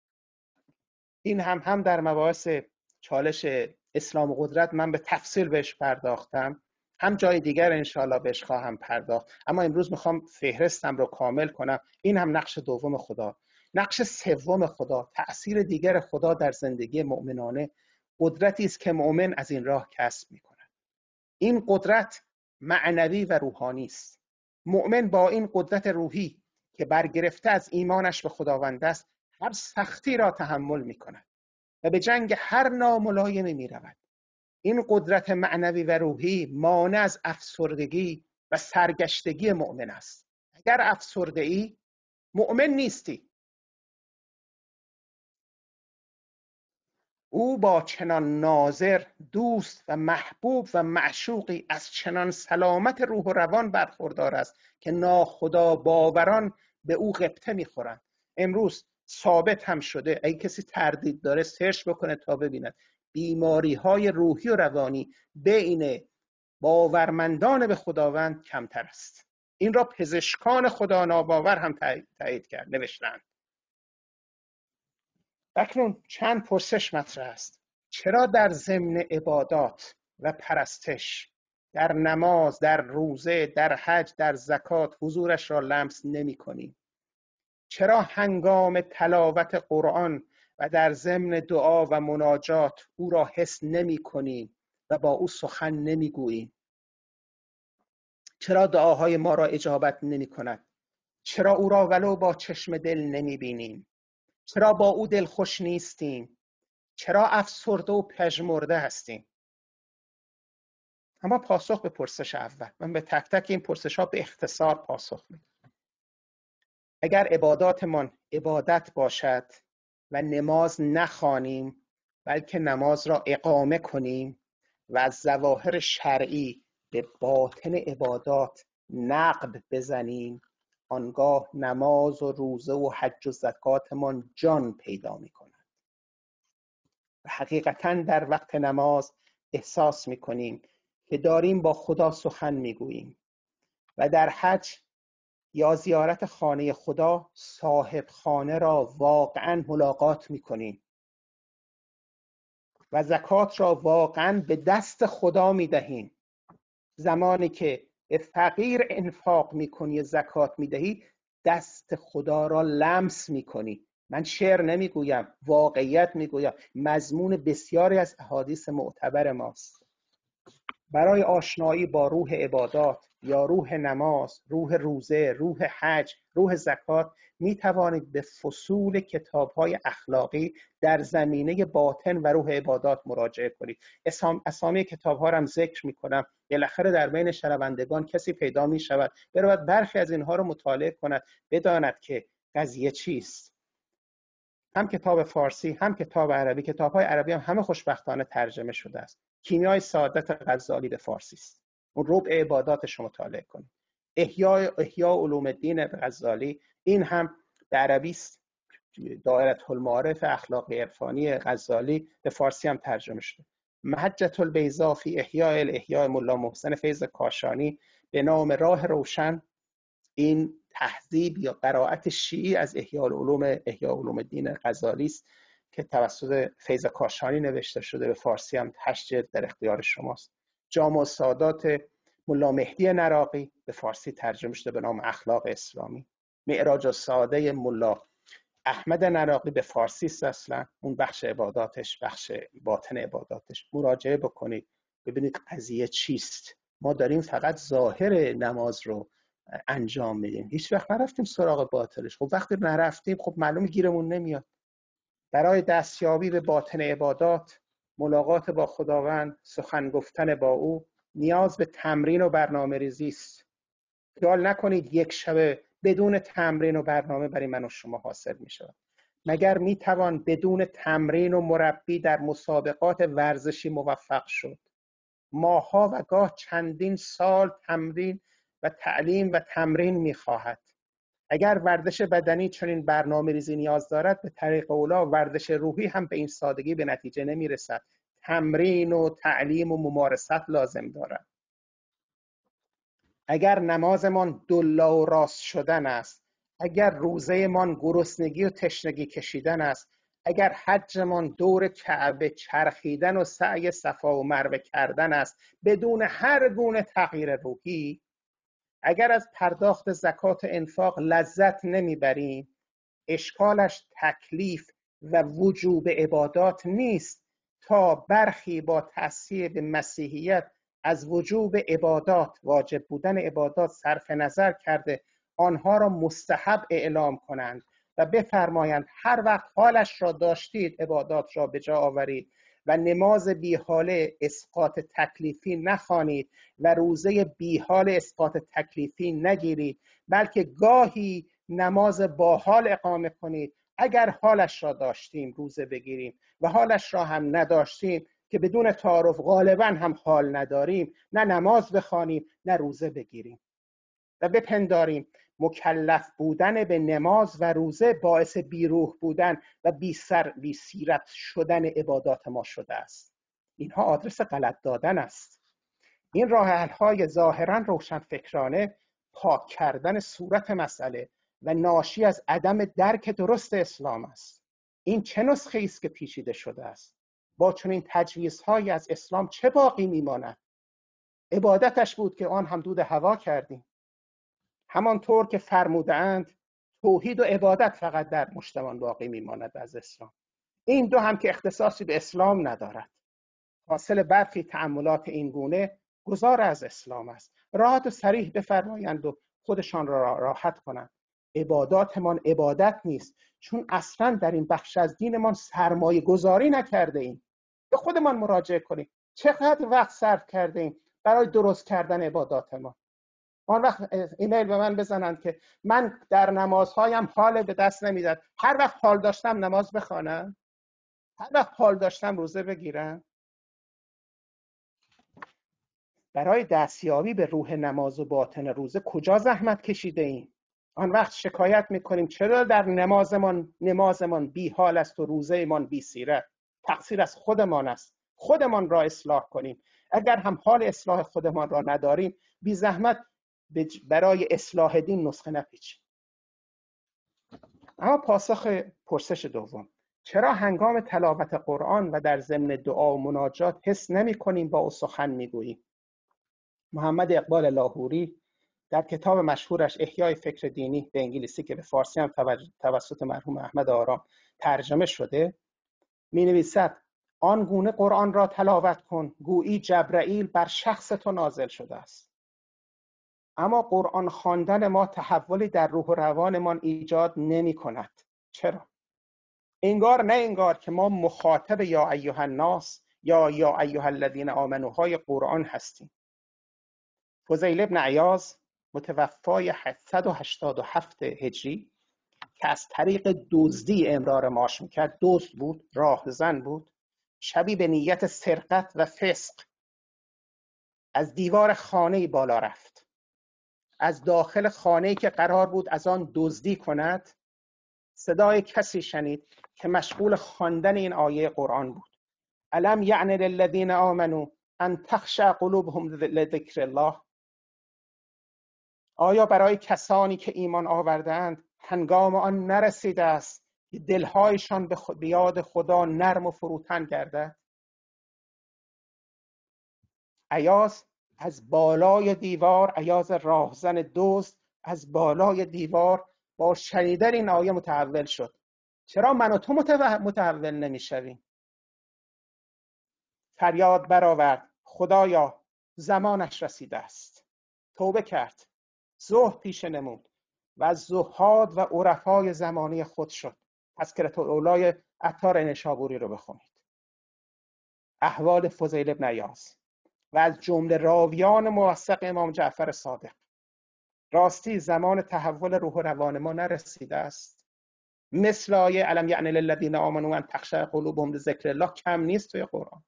این هم در مباحث چالش اسلام و قدرت من به تفصیل بهش پرداختم، هم جای دیگر انشاءالله بهش خواهم پرداخت، اما امروز میخوام فهرستم رو کامل کنم. این هم نقش دوم خدا. نقش سوم خدا، تأثیر دیگر خدا در زندگی مؤمنانه، قدرتی است که مؤمن از این راه کسب میکند. این قدرت معنوی و روحانی است. مؤمن با این قدرت روحی که برگرفته از ایمانش به خداوند است، هر سختی را تحمل میکند و به جنگ هر ناملایمی میرود. این قدرت معنوی و روحی مانع از افسردگی و سرگشتگی مؤمن است. اگر افسرده ای، مؤمن نیستی. او با چنان ناظر، دوست و محبوب و معشوقی از چنان سلامت روح و روان برخوردار است که ناخدا باوران به او غبطه میخورند. امروز ثابت هم شده، اگه کسی تردید داره سرچ بکنه تا ببیند بیماری های روحی و روانی بین باورمندان به خداوند کمتر است. این را پزشکان خدا ناباور هم تایید کرد، نوشتند. اکنون چند پرسش مطرح است. چرا در ضمن عبادات و پرستش، در نماز، در روزه، در حج، در زکات حضورش را لمس نمی کنیم؟ چرا هنگام تلاوت قرآن و در ضمن دعا و مناجات او را حس نمی کنیم و با او سخن نمی گوییم؟ چرا دعاهای ما را اجابت نمی کند؟ چرا او را ولو با چشم دل نمی بینیم؟ چرا با او دلخوش نیستیم؟ چرا افسرده و پژمرده هستیم؟ اما پاسخ به پرسش اول، من به تک تک این پرسش ها به اختصار پاسخ میدم. اگر عباداتمان عبادت باشد و نماز نخوانیم بلکه نماز را اقامه کنیم و از ظواهر شرعی به باطن عبادات نقد بزنیم، آنگاه نماز و روزه و حج و زکاتمان جان پیدا می‌کند. و حقیقتاً در وقت نماز احساس می‌کنیم که داریم با خدا سخن می‌گوییم و در حج یا زیارت خانه خدا صاحب خانه را واقعاً ملاقات می‌کنیم و زکات را واقعاً به دست خدا می‌دهیم. زمانی که به فقیر انفاق می‌کنی، زکات می‌دهی، دست خدا را لمس می‌کنی. من شعر نمیگویم، واقعیت میگویم. مضمون بسیاری از احادیث معتبر ماست. برای آشنایی با روح عبادات یا روح نماز، روح روزه، روح حج، روح زکات می توانید به فصول کتاب‌های اخلاقی در زمینه باطن و روح عبادات مراجعه کنید. اسامی کتاب‌ها را هم ذکر می‌کنم. بالاخره در بین شنوندگان کسی پیدا می‌شود برود برخی از اینها را مطالعه کند، بداند که قضیه چیست. هم کتاب فارسی هم کتاب عربی، کتاب‌های عربی هم همه خوشبختانه ترجمه شده است. کیمیای سعادت غزالی به فارسی است. اون ربع عباداتش رو مطالعه کنید. احیاء علوم الدین غزالی، این هم به عربی است. دائره المعارف اخلاقی عرفانی غزالی به فارسی هم ترجمه شده. محجة البیضاء فی احیاء الاحیاء ملا محسن فیض کاشانی به نام راه روشن، این تهذیب یا قرائت شیعی از احیاء علوم الدین غزالی است که توسط فیض کاشانی نوشته شده. به فارسی هم 8 جلد در اختیار شماست. جامع السادات ملا مهدی نراقی به فارسی ترجمه شده به نام اخلاق اسلامی. معراج السعاده ملا احمد نراقی به فارسی است. اصلا اون بخش عباداتش، بخش باطن عباداتش، مراجعه بکنید ببینید قضیه چیست. ما داریم فقط ظاهر نماز رو انجام میدیم، هیچ وقت نرفتیم سراغ باطنش. خب وقتی نرفتیم خب معلومه گیرمون نمیاد. برای دستیابی به باطن عبادات، ملاقات با خداوند، سخن گفتن با او، نیاز به تمرین و برنامه ریزی است. خیال نکنید یک شبه بدون تمرین و برنامه برای من و شما حاصل می شود. مگر می توان بدون تمرین و مربی در مسابقات ورزشی موفق شد؟ ماها و گاه چندین سال تمرین و تعلیم و تمرین می خواهد. اگر ورزش بدنی چنین برنامه ریزی نیاز دارد، به طریق اولا ورزش روحی هم به این سادگی به نتیجه نمی رسد. تمرین و تعلیم و ممارست لازم دارد. اگر نمازمان دلا و راست شدن است، اگر روزهمان گرسنگی و تشنگی کشیدن است، اگر حجمان دور کعبه چرخیدن و سعی صفا و مروه کردن است بدون هر گونه تغییر روحی، اگر از پرداخت زکات و انفاق لذت نمیبریم، اشکالش تکلیف و وجوب عبادات نیست تا برخی با تأثیر به مسیحیت از وجوب عبادات، واجب بودن عبادات صرف نظر کرده آنها را مستحب اعلام کنند و بفرمایند هر وقت حالش را داشتید عبادات را به جا آورید و نماز بیحاله اسقاط تکلیفی نخوانید و روزه بیحال اسقاط تکلیفی نگیرید، بلکه گاهی نماز باحال اقامه کنید، اگر حالش را داشتیم روزه بگیریم و حالش را هم نداشتیم که بدون تعارف غالبا هم حال نداریم، نه نماز بخوانیم نه روزه بگیریم و بپنداریم مکلف بودن به نماز و روزه باعث بیروح بودن و بی سیرت شدن عبادات ما شده است. اینها آدرس غلط دادن است. این راه حل‌های ظاهراً روشنفکرانه پاک کردن صورت مسئله و ناشی از عدم درک درست اسلام است. این چه نسخه است که پیچیده شده است؟ با چنین تجویزهایی از اسلام چه باقی میماند؟ عبادتش بود که آن هم دود هوا کردیم. همانطور که فرمودند توحید و عبادت فقط در مشتمان باقی میماند از اسلام. این دو هم که اختصاصی به اسلام ندارد. حاصل برخی تأملات این گونه گذار از اسلام است. راحت و صریح بفرمایند و خودشان را راحت کنند. عباداتمان عبادت نیست، چون اصلا در این بخش از دینمان سرمایه گذاری نکرده ایم. به خودمان مراجعه کنیم. چقدر وقت صرف کرده ایم برای درست کردن عباداتمان؟ آن وقت ایمیل به من بزنند که من در نمازهایم حال به دست نمیداد. هر وقت حال داشتم نماز بخوانم، هر وقت حال داشتم روزه بگیرم. برای دستیابی به روح نماز و باطن روزه کجا زحمت کشیده ایم؟ آن وقت شکایت میکنیم چرا در نمازمان بی حال است و روزهمان بی سیرت. تقصیر از خودمان است. خودمان را اصلاح کنیم. اگر هم حال اصلاح خودمان را نداریم، بی زحمت برای اصلاح دین نسخه نپیچیم. اما پاسخ پرسش دوم، چرا هنگام تلاوت قرآن و در ضمن دعا و مناجات حس نمی کنیم با او سخن می گوییم؟ محمد اقبال لاهوری در کتاب مشهورش احیای فکر دینی به انگلیسی که به فارسی هم توسط مرحوم احمد آرام ترجمه شده می نویسد آن گونه قرآن را تلاوت کن گویی جبرائیل بر شخص تو نازل شده است. اما قرآن خواندن ما تحولی در روح و روانمان ایجاد نمی کند. چرا؟ انگار نه انگار که ما مخاطب یا ایها الناس یا ایها الذین آمنوا های قرآن هستیم. فضیل ابن عیاض متوفای 787 هجری که از طریق دزدی امرار معاش میکرد، دزد بود، راهزن بود، شبی به نیت سرقت و فسق از دیوار خانه‌ای بالا رفت. از داخل خانه‌ای که قرار بود از آن دزدی کند صدای کسی شنید که مشغول خواندن این آیه قرآن بود. الم یعن للذین آمنوا ان تخشع قلوبهم لذکر الله. آیا برای کسانی که ایمان آوردند هنگام آن نرسیده است که دلهایشان به یاد خدا نرم و فروتن گردد؟ عیاض از بالای دیوار، عیاض راهزن دزد از بالای دیوار با شنیدن این آیه متحول شد. چرا من و تو متحول نمیشویم؟ فریاد برآورد خدایا زمانش رسیده است. توبه کرد، زهد پیشه نمود و از زهاد و عرفای زمانی خود شد. تذکرة الاولیای عطار نشابوری رو بخونید. احوال فضیل ابن عیاض و از جمله راویان موثق امام جعفر صادق. راستی زمان تحول روح و روان ما نرسیده است؟ مثل آیه الم یعن للذین آمنوا ان تخشع قلوبهم لذکر الله کم نیست توی قرآن.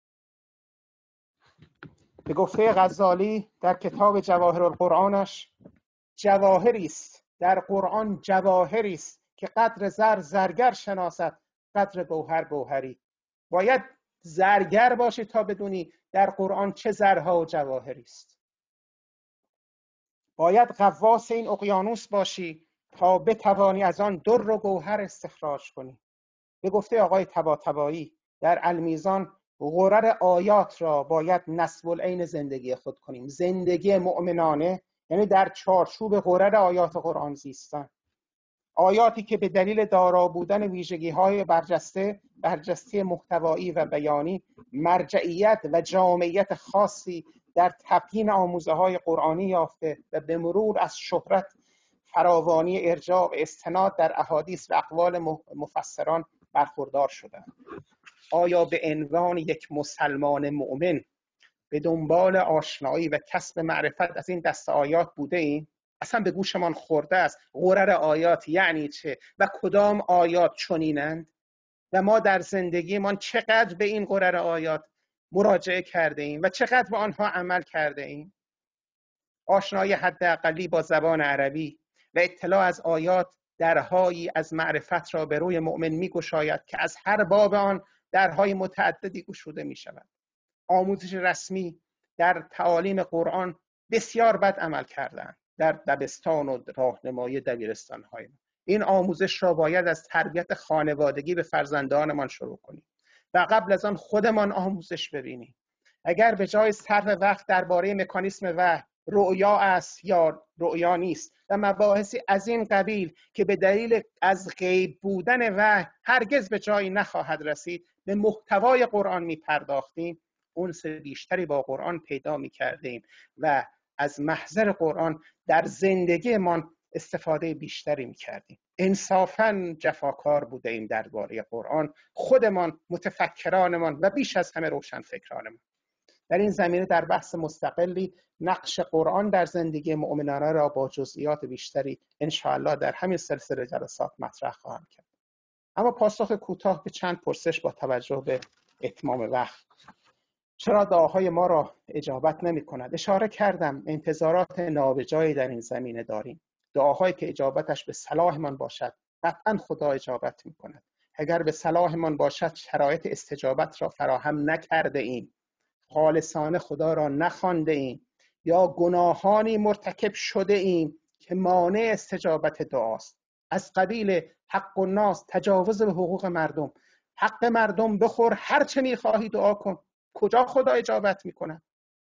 به گفته غزالی در کتاب جواهر القرآنش، جواهری است در قرآن، جواهری است که قدر زر زرگر شناسد، قدر گوهر گوهری. باید زرگر باشی تا بدونی در قرآن چه زرها و جواهری است. باید غواص این اقیانوس باشی تا بتوانی از آن در و گوهر استخراج کنی. به گفته آقای طباطبایی در المیزان، غرر آیات را باید نصب العین زندگی خود کنیم. زندگی مؤمنانه یعنی در چارچوب غرر آیات قرآن زیستن. آیاتی که به دلیل دارا بودن ویژگی‌های برجسته محتوایی و بیانی، مرجعیت و جامعیت خاصی در تبیین آموزه‌های قرآنی یافته و به مرور از شهرت، فراوانی ارجاع و استناد در احادیث و اقوال مفسران برخوردار شدند. آیا به عنوان یک مسلمان مؤمن به دنبال آشنایی و کسب معرفت از این دسته آیات بوده ایم؟ اصلا به گوشمان خورده است غرر آیات یعنی چه و کدام آیات چنینند و ما در زندگیمان چقدر به این غرر آیات مراجعه کرده ایم و چقدر به آنها عمل کرده ایم. آشنایی حداقلی با زبان عربی و اطلاع از آیات درهایی از معرفت را به روی مؤمن می‌گشاید که از هر باب آن درهای متعددی گشوده می‌شود. آموزش رسمی در تعالیم قرآن بسیار بد عمل کردند در دبستان و راهنمایی دبیرستان‌های ما. این آموزش را باید از تربیت خانوادگی به فرزندانمان شروع کنیم و قبل از آن خودمان آموزش ببینیم. اگر به جای صرف وقت درباره مکانیسم وحی رؤیا است یا رؤیا نیست و مباحثی از این قبیل که به دلیل از غیب بودن وحی هرگز به جایی نخواهد رسید به محتوای قرآن می‌پرداختیم، انس بیشتری با قرآن پیدا می‌کردیم و از محضر قرآن در زندگیمان استفاده بیشتری می‌کردیم. انصافاً جفاکار بودیم درباره قرآن، خودمان، متفکرانمان و بیش از همه روشنفکرانمان. در این زمینه در بحث مستقلی نقش قرآن در زندگی مؤمنانه را با جزئیات بیشتری انشاءالله در همین سلسله جلسات مطرح خواهم کرد. اما پاسخ کوتاه به چند پرسش با توجه به اتمام وقت. چرا دعاهای ما را اجابت نمی کند؟ اشاره کردم انتظارات نابجایی در این زمینه داریم. دعاهایی که اجابتش به صلاحمان باشد قطعا خدا اجابت می کند. اگر به صلاحمان باشد شرایط استجابت را فراهم نکرده ایم، خالصانه خدا را نخوانده ایم یا گناهانی مرتکب شده ایم که مانع استجابت دعاست، از قبیل حق الناس، تجاوز به حقوق مردم، حق مردم بخور هر چه میخواهی دعا کن، کجا خدا اجابت میکنه؟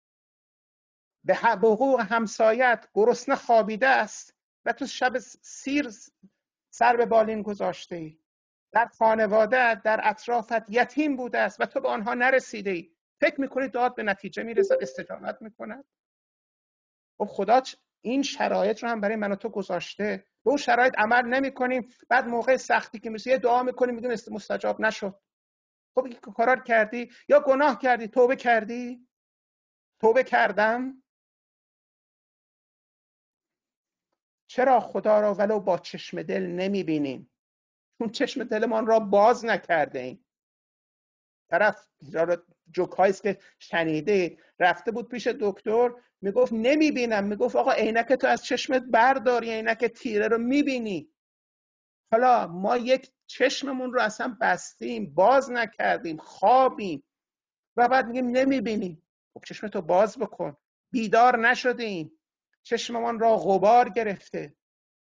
به حقوق همسایت گرسنه خوابیده است و تو شب سیر سر به بالین گذاشته ای، در خانواده در اطرافت یتیم بوده است و تو به آنها نرسیده ای، فکر میکنی دعات به نتیجه میرسه، استجابت میکنه؟ خب خدا این شرایط رو هم برای من و تو گذاشته، به اون شرایط عمل نمیکنیم، بعد موقع سختی که میشه دعا میکنیم میگیم مستجاب نشد. خب این کارا کردی یا گناه کردی، توبه کردی؟ توبه کردم. چرا خدا را ولو با چشم دل نمیبینیم؟ چون چشم دلمان را باز نکرده ایم. طرف جوکاییست که شنیده رفته بود پیش دکتر، میگفت نمیبینم، میگفت آقا عینک تو از چشمت بردار، عینک تیره رو میبینی. حالا ما یک چشممون رو اصلا بستیم، باز نکردیم، خوابیم و بعد میگیم نمیبینیم. خب چشمتو باز بکن. بیدار نشدیم، چشممان را غبار گرفته.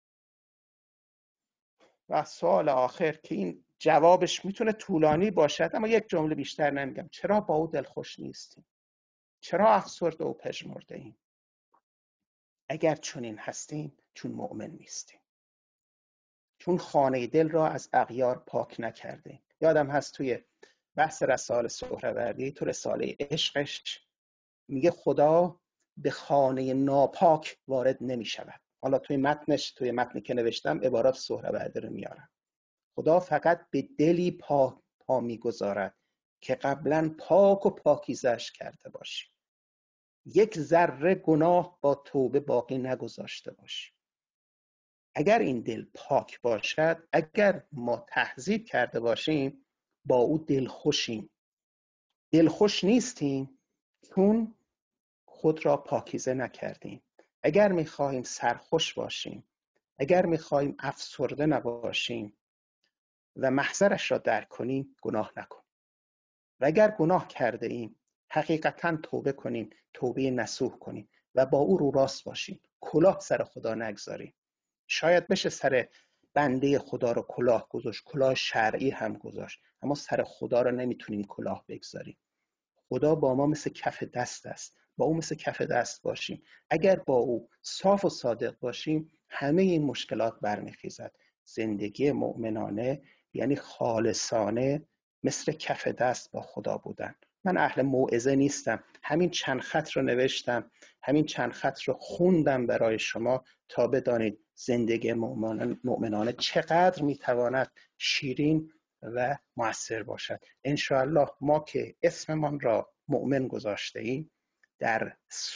و سوال آخر که این جوابش میتونه طولانی باشد اما یک جمله بیشتر نمیگم، چرا با او دلخوش نیستیم؟ چرا افسرده و پژمرده ایم؟ اگر چنین هستیم چون مؤمن نیستیم، چون خانه دل را از اغیار پاک نکردیم. یادم هست توی بحث رسائل سهروردی تو رساله عشقش میگه خدا به خانه ناپاک وارد نمی شود. حالا توی متنی که نوشتم عبارات سهروردی رو میارم. خدا فقط به دلی پا میگذارد که قبلا پاک و پاکیزش کرده باشی، یک ذره گناه با توبه باقی نگذاشته باشی. اگر این دل پاک باشد، اگر ما تهذیب کرده باشیم، با او دلخوشیم. دلخوش نیستیم چون خود را پاکیزه نکردیم. اگر میخواهیم سرخوش باشیم، اگر میخواهیم افسرده نباشیم و محضرش را درک کنیم، گناه نکنیم. و اگر گناه کرده ایم حقیقتاً توبه کنیم، توبه نصوح کنیم و با او رو راست باشیم، کلاه سر خدا نگذاریم. شاید بشه سر بنده خدا رو کلاه گذاشت، کلاه شرعی هم گذاشت، اما سر خدا رو نمیتونیم کلاه بگذاریم. خدا با ما مثل کف دست است، با او مثل کف دست باشیم. اگر با او صاف و صادق باشیم همه این مشکلات برمیخیزد. زندگی مؤمنانه یعنی خالصانه مثل کف دست با خدا بودن. من اهل موعظه نیستم، همین چند خط رو نوشتم، همین چند خط رو خوندم برای شما تا بدانید زندگی مؤمنانه چقدر میتواند شیرین و مؤثر باشد. انشاءالله ما که اسممان را مؤمن گذاشته ایم در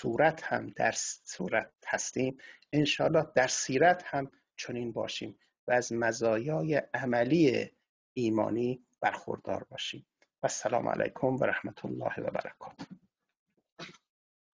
صورت هستیم، انشاءالله در سیرت هم چنین باشیم و از مزایای عملی ایمانی برخوردار باشیم. و السلام علیکم و رحمت الله و برکاته.